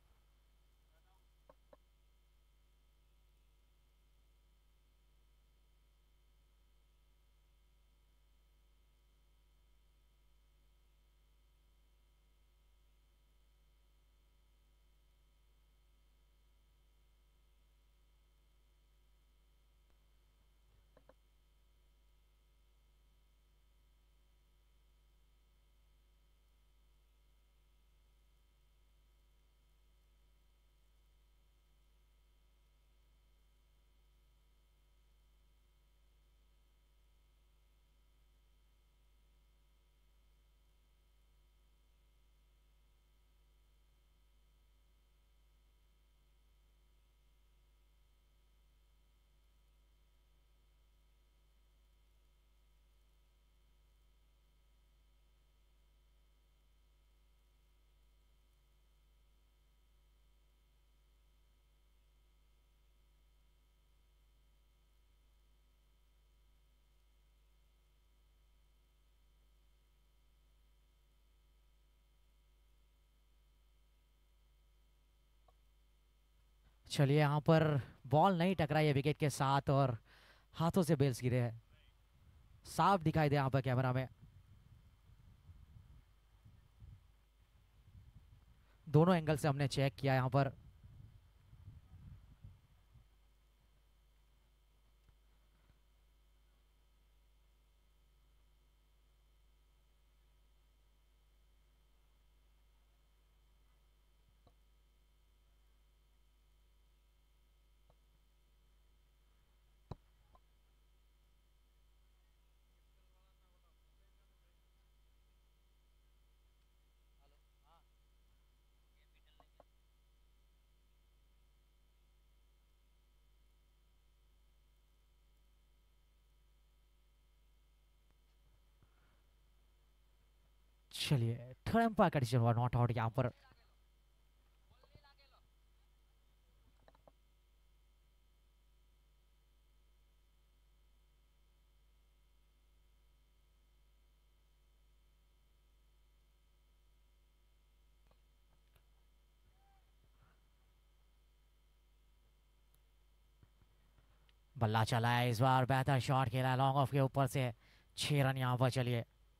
चलिए यहाँ पर बॉल नहीं टकराई है विकेट के साथ और हाथों से बेल्स गिरे हैं, साफ दिखाई दे यहाँ पर कैमरा में। दोनों एंगल से हमने चेक किया यहाँ पर। चलिए थर्ड एम्पायर का डिसीजन हुआ नॉट आउट यहाँ पर। बल्ला चला है इस बार, बेहतर शॉट खेला है लॉन्ग ऑफ के ऊपर से। 6 रन यहाँ पर। चलिए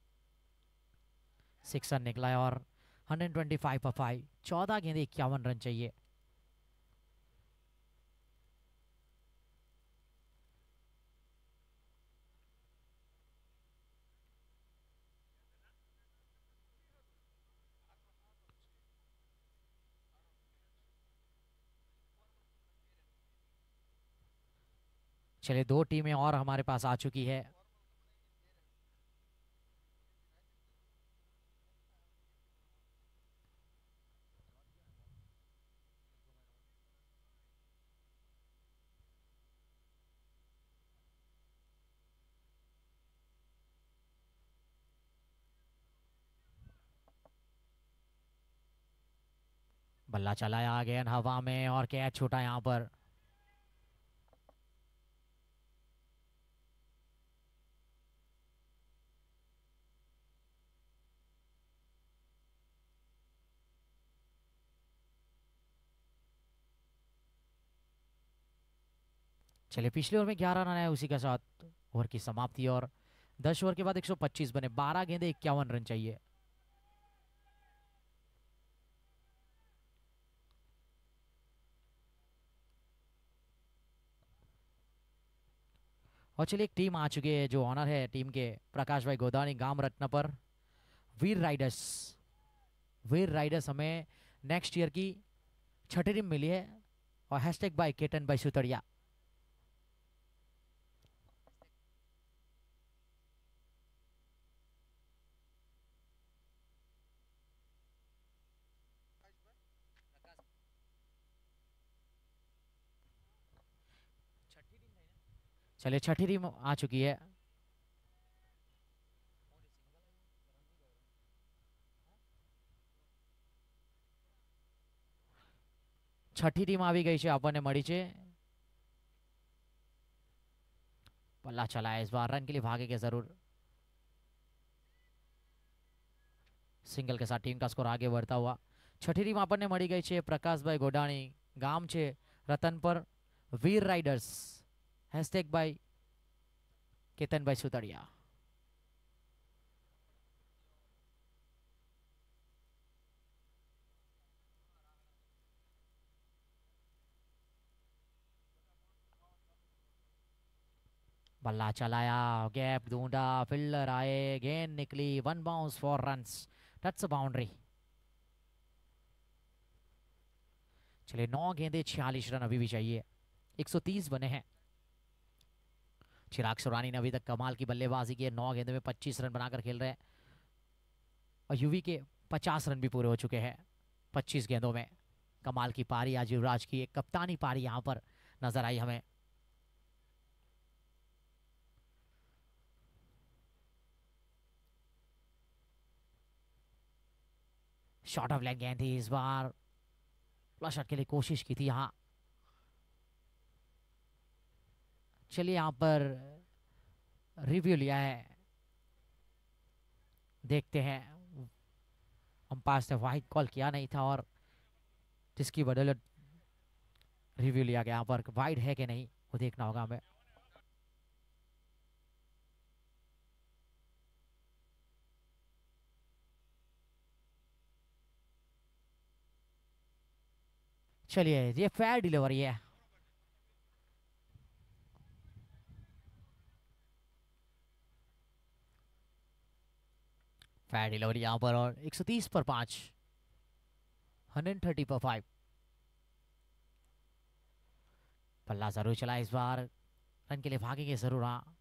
6 रन निकला है और 125 पर 5, 14 गेंदे 51 रन चाहिए। चलिए 2 टीमें और हमारे पास आ चुकी है। बल्ला चलाया आगे हवा में और कैच छूटा यहाँ पर। चलिए पिछले ओवर में 11 रन आए, उसी के साथ ओवर की समाप्ति और 10 ओवर के बाद 125 बने। 12 गेंदे 51 रन चाहिए। और चलिए एक टीम आ चुकी है, जो ऑनर है टीम के प्रकाश भाई गोदानी गांव Ratanpar. Veer riders. Veer riders हमें नेक्स्ट ईयर की 6ठी टीम मिली है और हैशटैग बाय केतन भाई सुतड़िया। चलिए 6ठी टीम आ चुकी है। छठी टीम આવી ગઈ છે, આપણને મળી છે। पल्ला चला है इस बार, रन के लिए भागेगा जरूर। सिंगल के साथ टीम का स्कोर आगे बढ़ता हुआ। छठी टीम આપણને મળી ગઈ છે પ્રકાશભાઈ ગોડાણી, ગામ છે Ratanpar. Veer riders hashtag by केतनભાઈ સુતડિયા। बल्ला चलाया, गैप ढूंढा, फील्डर आए, गेंद निकली, 1 बाउंस 4 रन्स, टच बाउंड्री। चलिए 9 गेंदे 46 रन अभी भी चाहिए। 130 बने हैं। चिराग सुरानी ने अभी तक कमाल की बल्लेबाजी की है, 9 गेंदों में 25 रन बनाकर खेल रहे हैं और यूवी के 50 रन भी पूरे हो चुके हैं 25 गेंदों में। कमाल की पारी आज युवराज की, एक कप्तानी पारी यहां पर नजर आई हमें। शॉर्ट ऑफ लेग गेंद थी इस बार, फ्लश शॉट के लिए कोशिश की थी यहां। चलिए यहां पर रिव्यू लिया है, देखते हैं। अंपायर ने वाइड कॉल किया नहीं था और जिसकी बदौलत रिव्यू लिया गया। यहाँ पर वाइड है कि नहीं वो देखना होगा हमें। चलिए ये फेयर डिलीवरी है। फेयर डिलीवरी यहां पर और 130 पर 5, 130 पर 5। बल्ला जरूर चला इस बार, रन के लिए भागेंगे जरूर। हाँ,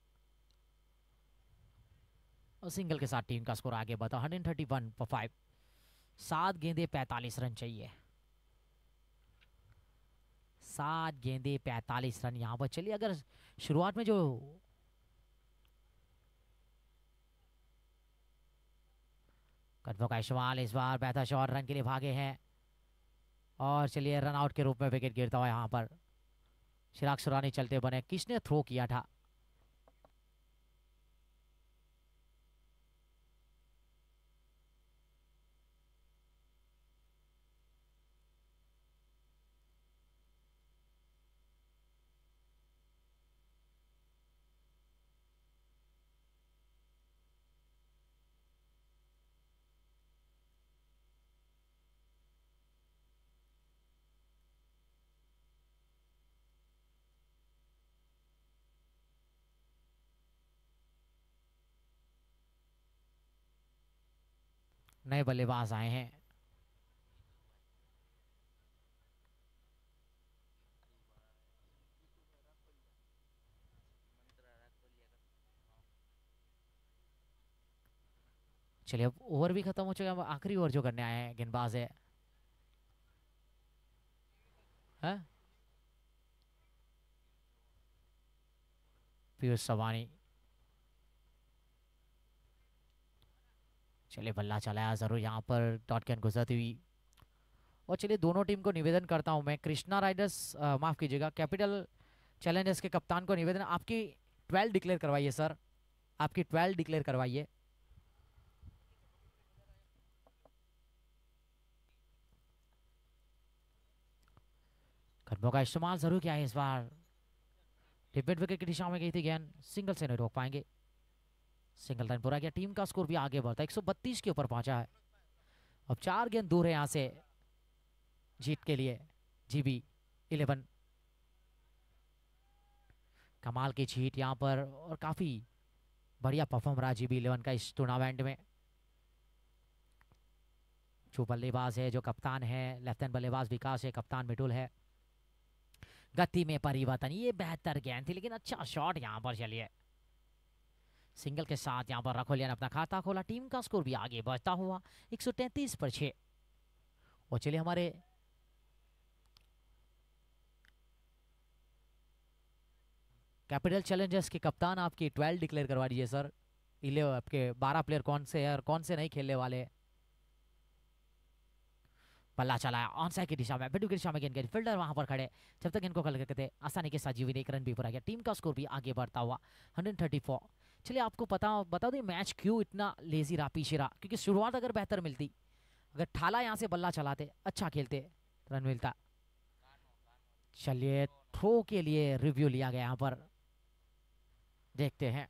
और सिंगल के साथ टीम का स्कोर आगे बढ़ा 131 पर 5। 7 गेंदे 45 रन चाहिए, 7 गेंदे 45 रन यहां पर। चलिए अगर शुरुआत में जो कदमों का इस्तेमाल, इस बार बेहतर शॉट, रन के लिए भागे हैं और चलिए रन आउट के रूप में विकेट गिरता हुआ यहाँ पर चिराग सुरानी चलते बने। किसने थ्रो किया था? नए बल्लेबाज आए हैं। चलिए अब ओवर भी खत्म हो चुका है, आखिरी ओवर जो करने आए हैं गेंदबाज है, है? पीयूष सवानी। चलिए बल्ला चलाया जरूर यहाँ पर, डॉट कैन गुजरती हुई। और चलिए दोनों टीम को निवेदन करता हूं मैं, कृष्णा राइडर्स माफ कीजिएगा, कैपिटल चैलेंजर्स के कप्तान को निवेदन, आपकी 12 डिक्लेयर करवाइए सर, आपकी 12 डिक्लेयर करवाइए। कदमों का इस्तेमाल जरूर किया है इस बार, डिपेंड विकेट की दिशा में गई थी गेंद, सिंगल से नहीं रोक पाएंगे। सिंगल रन पूरा किया, टीम का स्कोर भी आगे बढ़ता है, 132 के ऊपर पहुंचा है। अब 4 गेंद दूर है यहां से जीत के लिए जीबी 11। कमाल की जीत यहां पर और काफी बढ़िया परफॉर्म रहा जीबी 11 का इस टूर्नामेंट में। जो बल्लेबाज है, जो कप्तान है, लेफ्टिनेंट बल्लेबाज विकास है, कप्तान मिटुल है। गति में परिवर्तन, ये बेहतर गेंद थी लेकिन अच्छा शॉट यहां पर। चलिए सिंगल के साथ यहां पर रखोलिया ने अपना खाता खोला, टीम का स्कोर भी आगे बढ़ता हुआ 133 पर 6। और चलिए हमारे कैपिटल चैलेंजर्स के कप्तान आपकी 12 डिक्लेयर करवा दीजिए सर। आपके 12 प्लेयर कौन से हैं और कौन से नहीं खेलने वाले हैं? बल्ला चलाया ऑन साइड की दिशा में, बिटू की दिशा में गेंद गई, फील्डर वहां पर खड़े, जब तक इनको कल करते थे आसानी के साथ जीवी ने एक रन भी पूरा किया, टीम का स्कोर भी आगे बढ़ता हुआ 134। चलिए आपको बता दें मैच क्यों इतना लेजी रहा, पीछे रहा, क्योंकि शुरुआत अगर बेहतर मिलती, अगर ठाला यहाँ से बल्ला चलाते, अच्छा खेलते, रन मिलता। चलिए थ्रो के लिए रिव्यू लिया गया यहाँ पर, देखते हैं।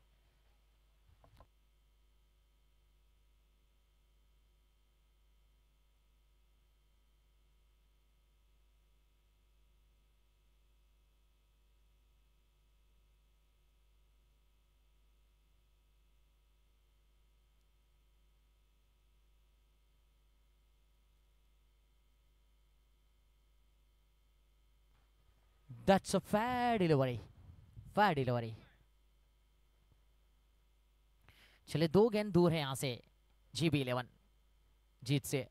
That's a fair delivery, fair delivery। चलिए 2 गेंद दूर है यहां से जीबी 11 जीत से।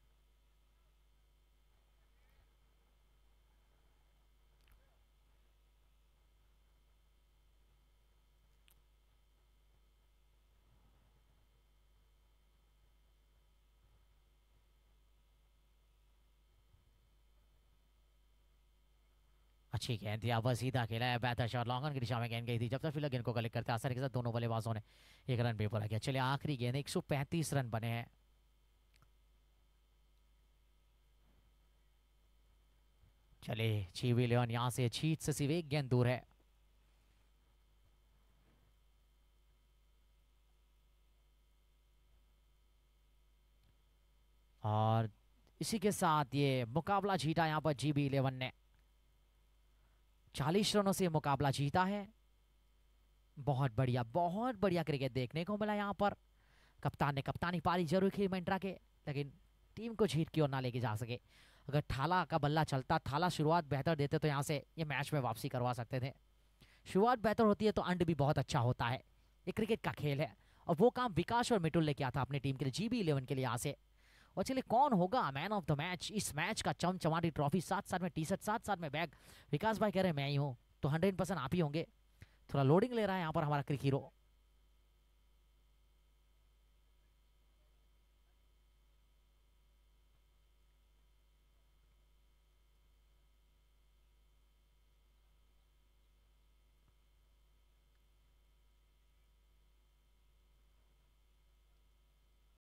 अच्छी गेंद थी, अब सीधा खेला है, बेहतर शॉट, लॉन्ग ऑन की दिशा में गेंद गई थी, जब तक फिलहाल गेंद को कलेक्ट करते आसानी के साथ दोनों बल्लेबाजों ने एक रन भी पूरा किया। चलिए आखिरी गेंद, 135 रन बने हैं। चलिए जीबी 11 यहां से जीत से सिर्फ 1 गेंद दूर है। और इसी के साथ ये मुकाबला जीता यहाँ पर जीबी 11 ने। 40 रनों से मुकाबला जीता है। बहुत बढ़िया क्रिकेट देखने को मिला यहाँ पर। कप्तान ने कप्तानी पारी जरूर खेली महिंद्रा के, लेकिन टीम को जीत की ओर ना लेके जा सके। अगर थाला का बल्ला चलता, थाला शुरुआत बेहतर देते तो यहाँ से ये मैच में वापसी करवा सकते थे। शुरुआत बेहतर होती है तो अंड भी बहुत अच्छा होता है। ये क्रिकेट का खेल है और वो काम विकास और मिटुल ने किया था अपनी टीम के लिए, GB11 के लिए यहाँ से। और चलिए कौन होगा मैन ऑफ द मैच इस मैच का? चमचमाटी ट्रॉफी, साथ साथ में टी-शर्ट, साथ साथ में बैग। विकास भाई कह रहे हैं मैं ही हूँ, तो 100% आप ही होंगे। थोड़ा लोडिंग ले रहा है यहाँ पर हमारा क्रिक हीरो।